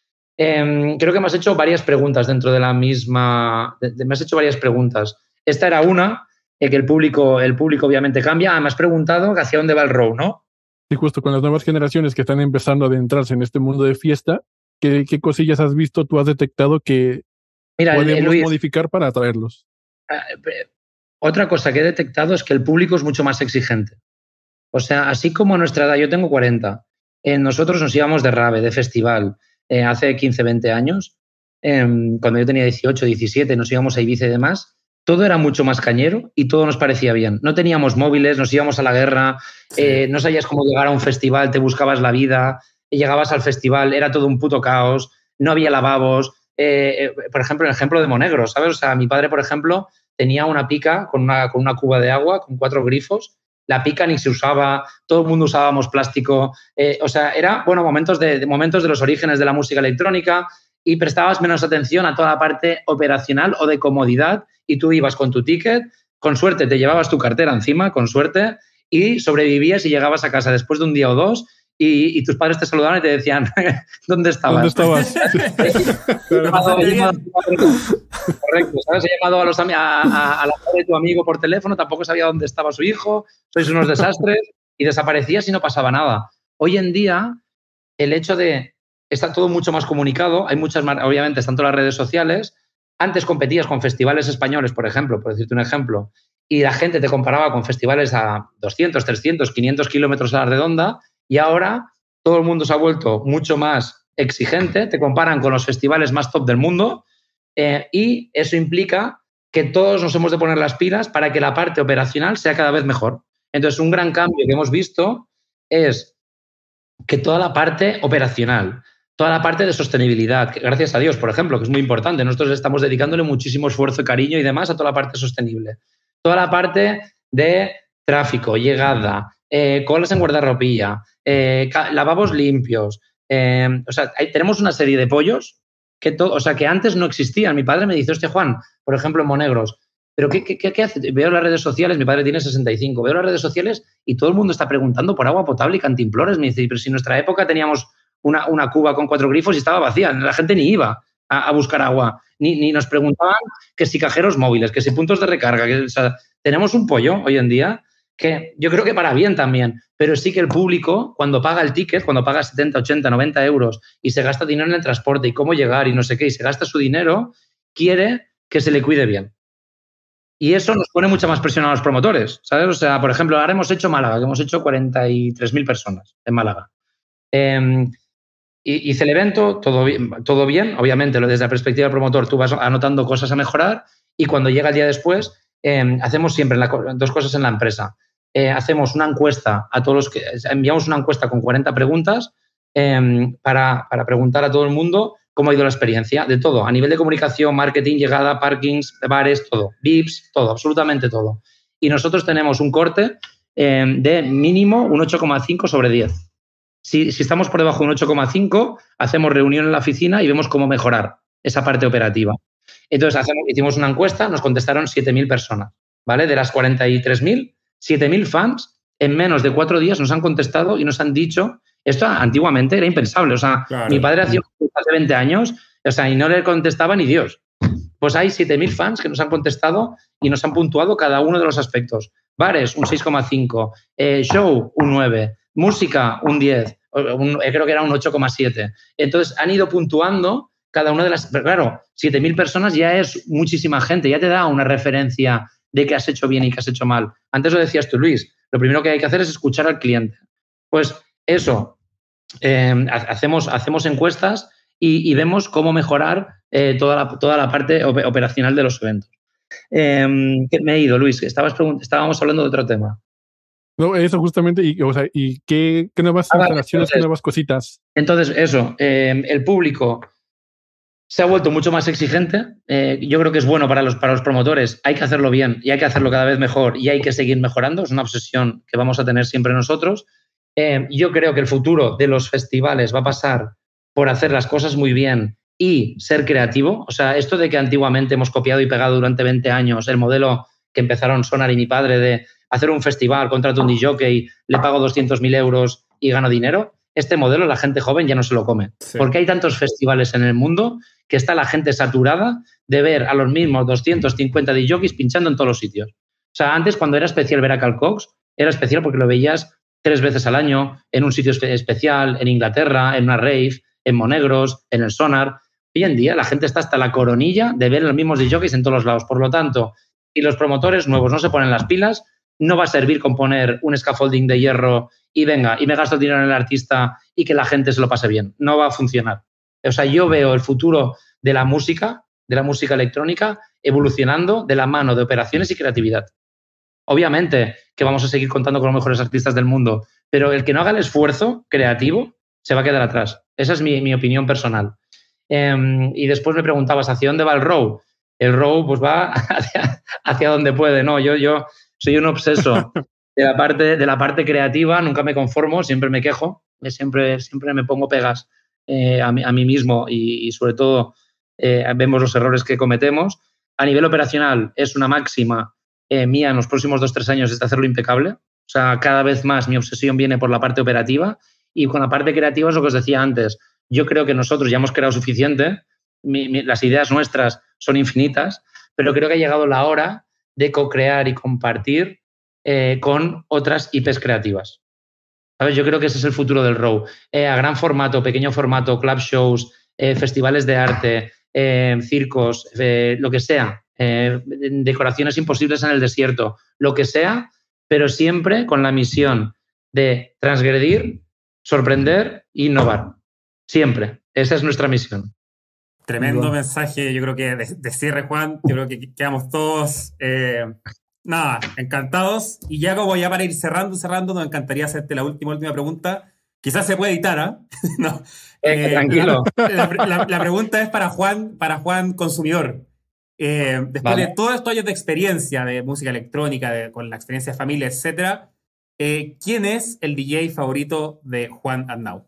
Eh, creo que me has hecho varias preguntas dentro de la misma... De, de, me has hecho varias preguntas. Esta era una, eh, que el público, el público obviamente cambia. Ah, me has preguntado hacia dónde va el Raw, ¿no? Y justo con las nuevas generaciones que están empezando a adentrarse en este mundo de fiesta, ¿qué, qué cosillas has visto, tú has detectado que Mira, podemos Luis, modificar para atraerlos? Eh, otra cosa que he detectado es que el público es mucho más exigente. O sea, así como a nuestra edad, yo tengo cuarenta, eh, nosotros nos íbamos de rave, de festival, eh, hace quince, veinte años, eh, cuando yo tenía dieciocho, diecisiete, nos íbamos a Ibiza y demás, todo era mucho más cañero y todo nos parecía bien. No teníamos móviles, nos íbamos a la guerra, sí. eh, no sabías cómo llegar a un festival, te buscabas la vida, llegabas al festival, era todo un puto caos, no había lavabos. Eh, eh, por ejemplo, el ejemplo de Monegros, ¿sabes? O sea, mi padre, por ejemplo, tenía una pica con una, con una cuba de agua, con cuatro grifos. La pica ni se usaba, todo el mundo usábamos plástico. Eh, o sea, era, bueno, momentos de, de, momentos de los orígenes de la música electrónica y prestabas menos atención a toda la parte operacional o de comodidad y tú ibas con tu ticket, con suerte te llevabas tu cartera encima, con suerte, y sobrevivías y llegabas a casa después de un día o dos y, y tus padres te saludaban y te decían ¿dónde estabas? ¿Dónde estabas? he llamado, he llamado, correcto, ¿sabes? He llamado a, los, a, a, a la madre de tu amigo por teléfono, tampoco sabía dónde estaba su hijo, sois unos desastres y desaparecías y no pasaba nada. Hoy en día, el hecho de está todo mucho más comunicado, hay muchas, obviamente, están todas las redes sociales. Antes competías con festivales españoles, por ejemplo, por decirte un ejemplo, y la gente te comparaba con festivales a doscientos, trescientos, quinientos kilómetros a la redonda y ahora todo el mundo se ha vuelto mucho más exigente, te comparan con los festivales más top del mundo eh, y eso implica que todos nos hemos de poner las pilas para que la parte operacional sea cada vez mejor. Entonces, un gran cambio que hemos visto es que toda la parte operacional, toda la parte de sostenibilidad, que gracias a Dios, por ejemplo, que es muy importante, nosotros estamos dedicándole muchísimo esfuerzo y cariño y demás a toda la parte sostenible. Toda la parte de tráfico, llegada, eh, colas en guardarropía, eh, lavabos limpios. Eh, o sea, hay, tenemos una serie de pollos que, to, o sea, que antes no existían. Mi padre me dice, hostia, Juan, por ejemplo, en Monegros, ¿pero qué, qué, qué hace? Veo las redes sociales, mi padre tiene sesenta y cinco, veo las redes sociales y todo el mundo está preguntando por agua potable y cantimplores. Me dice, pero si en nuestra época teníamos Una, una cuba con cuatro grifos y estaba vacía. La gente ni iba a, a buscar agua. Ni, ni nos preguntaban que si cajeros móviles, que si puntos de recarga. Que, o sea, tenemos un pollo hoy en día que yo creo que para bien también, pero sí que el público, cuando paga el ticket, cuando paga setenta, ochenta, noventa euros y se gasta dinero en el transporte y cómo llegar y no sé qué, y se gasta su dinero, quiere que se le cuide bien. Y eso nos pone mucha más presión a los promotores, ¿sabes? O sea, por ejemplo, ahora hemos hecho Málaga, que hemos hecho cuarenta y tres mil personas en Málaga. Eh, Hice el evento, todo bien, todo bien, obviamente desde la perspectiva del promotor tú vas anotando cosas a mejorar y cuando llega el día después eh, hacemos siempre la, dos cosas en la empresa. Eh, hacemos una encuesta a todos los que, enviamos una encuesta con cuarenta preguntas eh, para, para preguntar a todo el mundo cómo ha ido la experiencia, de todo, a nivel de comunicación, marketing, llegada, parkings, bares, todo, V I Ps, todo, absolutamente todo. Y nosotros tenemos un corte eh, de mínimo un ocho coma cinco sobre diez. Si, si estamos por debajo de un ocho coma cinco, hacemos reunión en la oficina y vemos cómo mejorar esa parte operativa. Entonces, hacemos, hicimos una encuesta, nos contestaron siete mil personas, ¿vale? De las cuarenta y tres mil, siete mil fans en menos de cuatro días nos han contestado y nos han dicho, esto antiguamente era impensable, o sea, claro. Mi padre hacía hace veinte años, o sea, y no le contestaba ni Dios. Pues hay siete mil fans que nos han contestado y nos han puntuado cada uno de los aspectos. Bares, un seis coma cinco, eh, show, un nueve, música, un diez, un, creo que era un ocho coma siete. Entonces, han ido puntuando cada una de las... Pero claro, siete mil personas ya es muchísima gente, ya te da una referencia de qué has hecho bien y qué has hecho mal. Antes lo decías tú, Luis, lo primero que hay que hacer es escuchar al cliente. Pues eso, eh, hacemos, hacemos encuestas y, y vemos cómo mejorar eh, toda, la, toda la parte operacional de los eventos. Eh, me he ido, Luis, estabas estábamos hablando de otro tema. No, eso justamente, y, o sea, ¿y qué, qué nuevas ah, instalaciones, entonces, qué nuevas cositas? Entonces, eso, eh, el público se ha vuelto mucho más exigente. Eh, yo creo que es bueno para los, para los promotores. Hay que hacerlo bien y hay que hacerlo cada vez mejor y hay que seguir mejorando. Es una obsesión que vamos a tener siempre nosotros. Eh, yo creo que el futuro de los festivales va a pasar por hacer las cosas muy bien y ser creativo. O sea, esto de que antiguamente hemos copiado y pegado durante veinte años el modelo que empezaron Sonar y mi padre de hacer un festival, contrato un D J, le pago doscientos mil euros y gano dinero. Este modelo la gente joven ya no se lo come. Sí. Porque hay tantos festivales en el mundo que está la gente saturada de ver a los mismos doscientos cincuenta D Js pinchando en todos los sitios. O sea, antes cuando era especial ver a Carl Cox, era especial porque lo veías tres veces al año en un sitio especial, en Inglaterra, en una rave, en Monegros, en el Sonar. Hoy en día la gente está hasta la coronilla de ver los mismos D Js en todos los lados. Por lo tanto, si los promotores nuevos no se ponen las pilas, no va a servir con poner un scaffolding de hierro y venga, y me gasto dinero en el artista y que la gente se lo pase bien. No va a funcionar. O sea, yo veo el futuro de la música, de la música electrónica, evolucionando de la mano de operaciones y creatividad. Obviamente que vamos a seguir contando con los mejores artistas del mundo, pero el que no haga el esfuerzo creativo se va a quedar atrás. Esa es mi, mi opinión personal. Eh, y después me preguntabas, ¿hacia dónde va el row? El row pues va hacia, hacia donde puede, ¿no? Yo, yo soy un obseso de la parte, de la parte creativa, nunca me conformo, siempre me quejo, siempre, siempre me pongo pegas eh, a, mí, a mí mismo y, y sobre todo eh, vemos los errores que cometemos. A nivel operacional es una máxima eh, mía en los próximos dos o tres años es de hacerlo impecable. O sea, cada vez más mi obsesión viene por la parte operativa y con la parte creativa es lo que os decía antes. Yo creo que nosotros ya hemos creado suficiente, mi, mi, las ideas nuestras son infinitas, pero creo que ha llegado la hora de co-crear y compartir eh, con otras I Pes creativas. ¿Sabes? Yo creo que ese es el futuro del row. Eh, a gran formato, pequeño formato, club shows, eh, festivales de arte, eh, circos, eh, lo que sea, eh, decoraciones imposibles en el desierto, lo que sea, pero siempre con la misión de transgredir, sorprender e innovar. Siempre. Esa es nuestra misión. Tremendo bueno. mensaje, yo creo que de, de cierre, Juan. Yo creo que quedamos todos, eh, nada, encantados. Y ya como ya para ir cerrando, cerrando, nos encantaría hacerte la última, última pregunta. Quizás se puede editar, ¿ah? ¿eh? no. eh, eh, tranquilo. La, la, la, la pregunta es para Juan, para Juan consumidor. Eh, después vale. de todos estos años de experiencia de música electrónica, de, con la experiencia de familia, etcétera, eh, ¿quién es el D J favorito de Juan Arnau?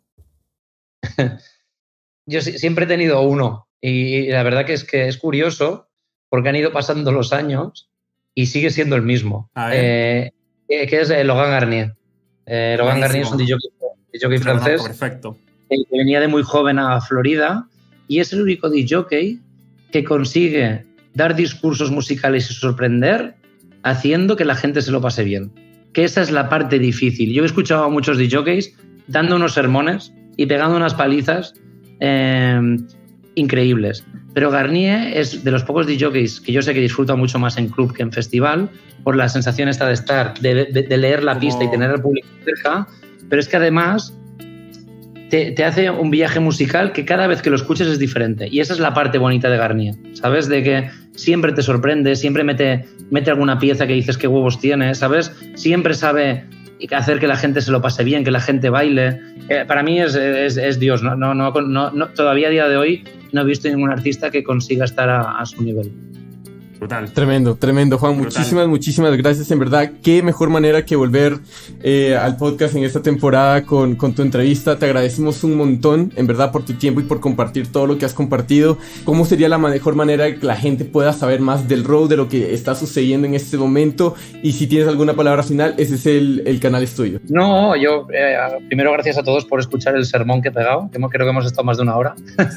Yo siempre he tenido uno y la verdad que es que es curioso porque han ido pasando los años y sigue siendo el mismo, eh, que es Logan Garnier. Eh, Logan Garnier es un D J francés perfecto. que venía de muy joven a Florida y es el único D J que consigue dar discursos musicales y sorprender haciendo que la gente se lo pase bien. Que esa es la parte difícil. Yo he escuchado a muchos D Js dando unos sermones y pegando unas palizas eh, increíbles. Pero Garnier es de los pocos D Js que yo sé que disfruta mucho más en club que en festival por la sensación esta de estar, de, de, de leer la Como... pista y tener al público cerca, pero es que además te, te hace un viaje musical que cada vez que lo escuches es diferente. Y esa es la parte bonita de Garnier, ¿sabes? De que siempre te sorprende, siempre mete, mete alguna pieza que dices qué huevos tiene, ¿sabes? Siempre sabe hacer que la gente se lo pase bien, que la gente baile. Eh, para mí es, es, es Dios. No, no, no, no, todavía a día de hoy no he visto ningún artista que consiga estar a, a su nivel. Brutal. Tremendo, tremendo, Juan. Brutal. Muchísimas, muchísimas gracias. En verdad, qué mejor manera que volver eh, al podcast en esta temporada con, con tu entrevista. Te agradecemos un montón, en verdad, por tu tiempo y por compartir todo lo que has compartido. ¿Cómo sería la mejor manera de que la gente pueda saber más del row, de lo que está sucediendo en este momento? Y si tienes alguna palabra final, ese es el, el canal es tuyo. No, yo, eh, primero gracias a todos por escuchar el sermón que he pegado, que creo que hemos estado más de una hora.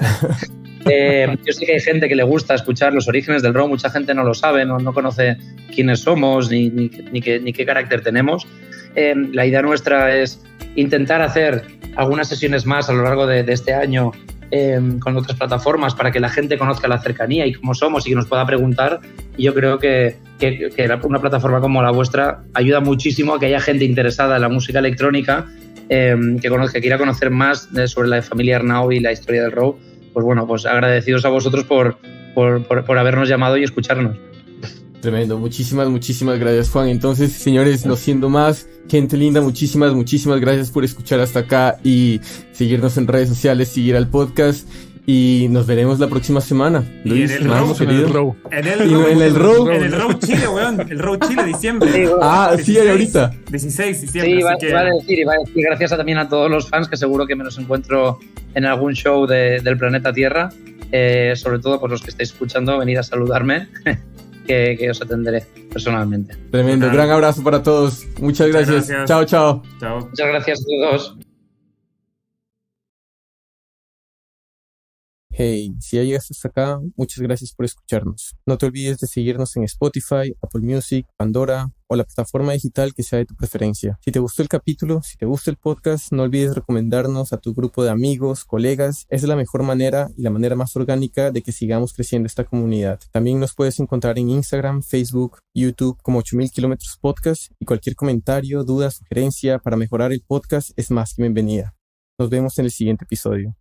Eh, yo sé que hay gente que le gusta escuchar los orígenes del row, mucha gente no lo sabe, no, no conoce quiénes somos ni, ni, ni, qué, ni qué carácter tenemos. Eh, la idea nuestra es intentar hacer algunas sesiones más a lo largo de, de este año eh, con otras plataformas para que la gente conozca la cercanía y cómo somos y que nos pueda preguntar. Y yo creo que, que, que una plataforma como la vuestra ayuda muchísimo a que haya gente interesada en la música electrónica eh, que, conozca, que quiera conocer más de, sobre la familia Arnau y la historia del row. Pues bueno, pues agradecidos a vosotros por, por, por, por habernos llamado y escucharnos. Tremendo, muchísimas, muchísimas gracias, Juan. Entonces, señores, no siendo más, gente linda, muchísimas, muchísimas gracias por escuchar hasta acá y seguirnos en redes sociales, seguir al podcast y nos veremos la próxima semana. Luis, en el row, en el row. En el row. En el row. En el row Chile, weón. El row Chile, diciembre. Sí, ah, sí, hay ahorita. dieciséis de diciembre. Sí, iba, que... iba a decir, iba a decir gracias a, también a todos los fans que seguro que me los encuentro en algún show de, del planeta Tierra. Eh, sobre todo por los que estáis escuchando, venid a saludarme. Que, que os atenderé personalmente. Tremendo, Total. Gran abrazo para todos. Muchas gracias. Muchas gracias. Chao, chao. Chao. Muchas gracias a todos. Hey, si ya llegaste hasta acá, muchas gracias por escucharnos. No te olvides de seguirnos en Spotify, Apple Music, Pandora o la plataforma digital que sea de tu preferencia. Si te gustó el capítulo, si te gusta el podcast, no olvides recomendarnos a tu grupo de amigos, colegas. Esa es la mejor manera y la manera más orgánica de que sigamos creciendo esta comunidad. También nos puedes encontrar en Instagram, Facebook, YouTube como ocho mil kilómetros podcast y cualquier comentario, duda, sugerencia para mejorar el podcast es más que bienvenida. Nos vemos en el siguiente episodio.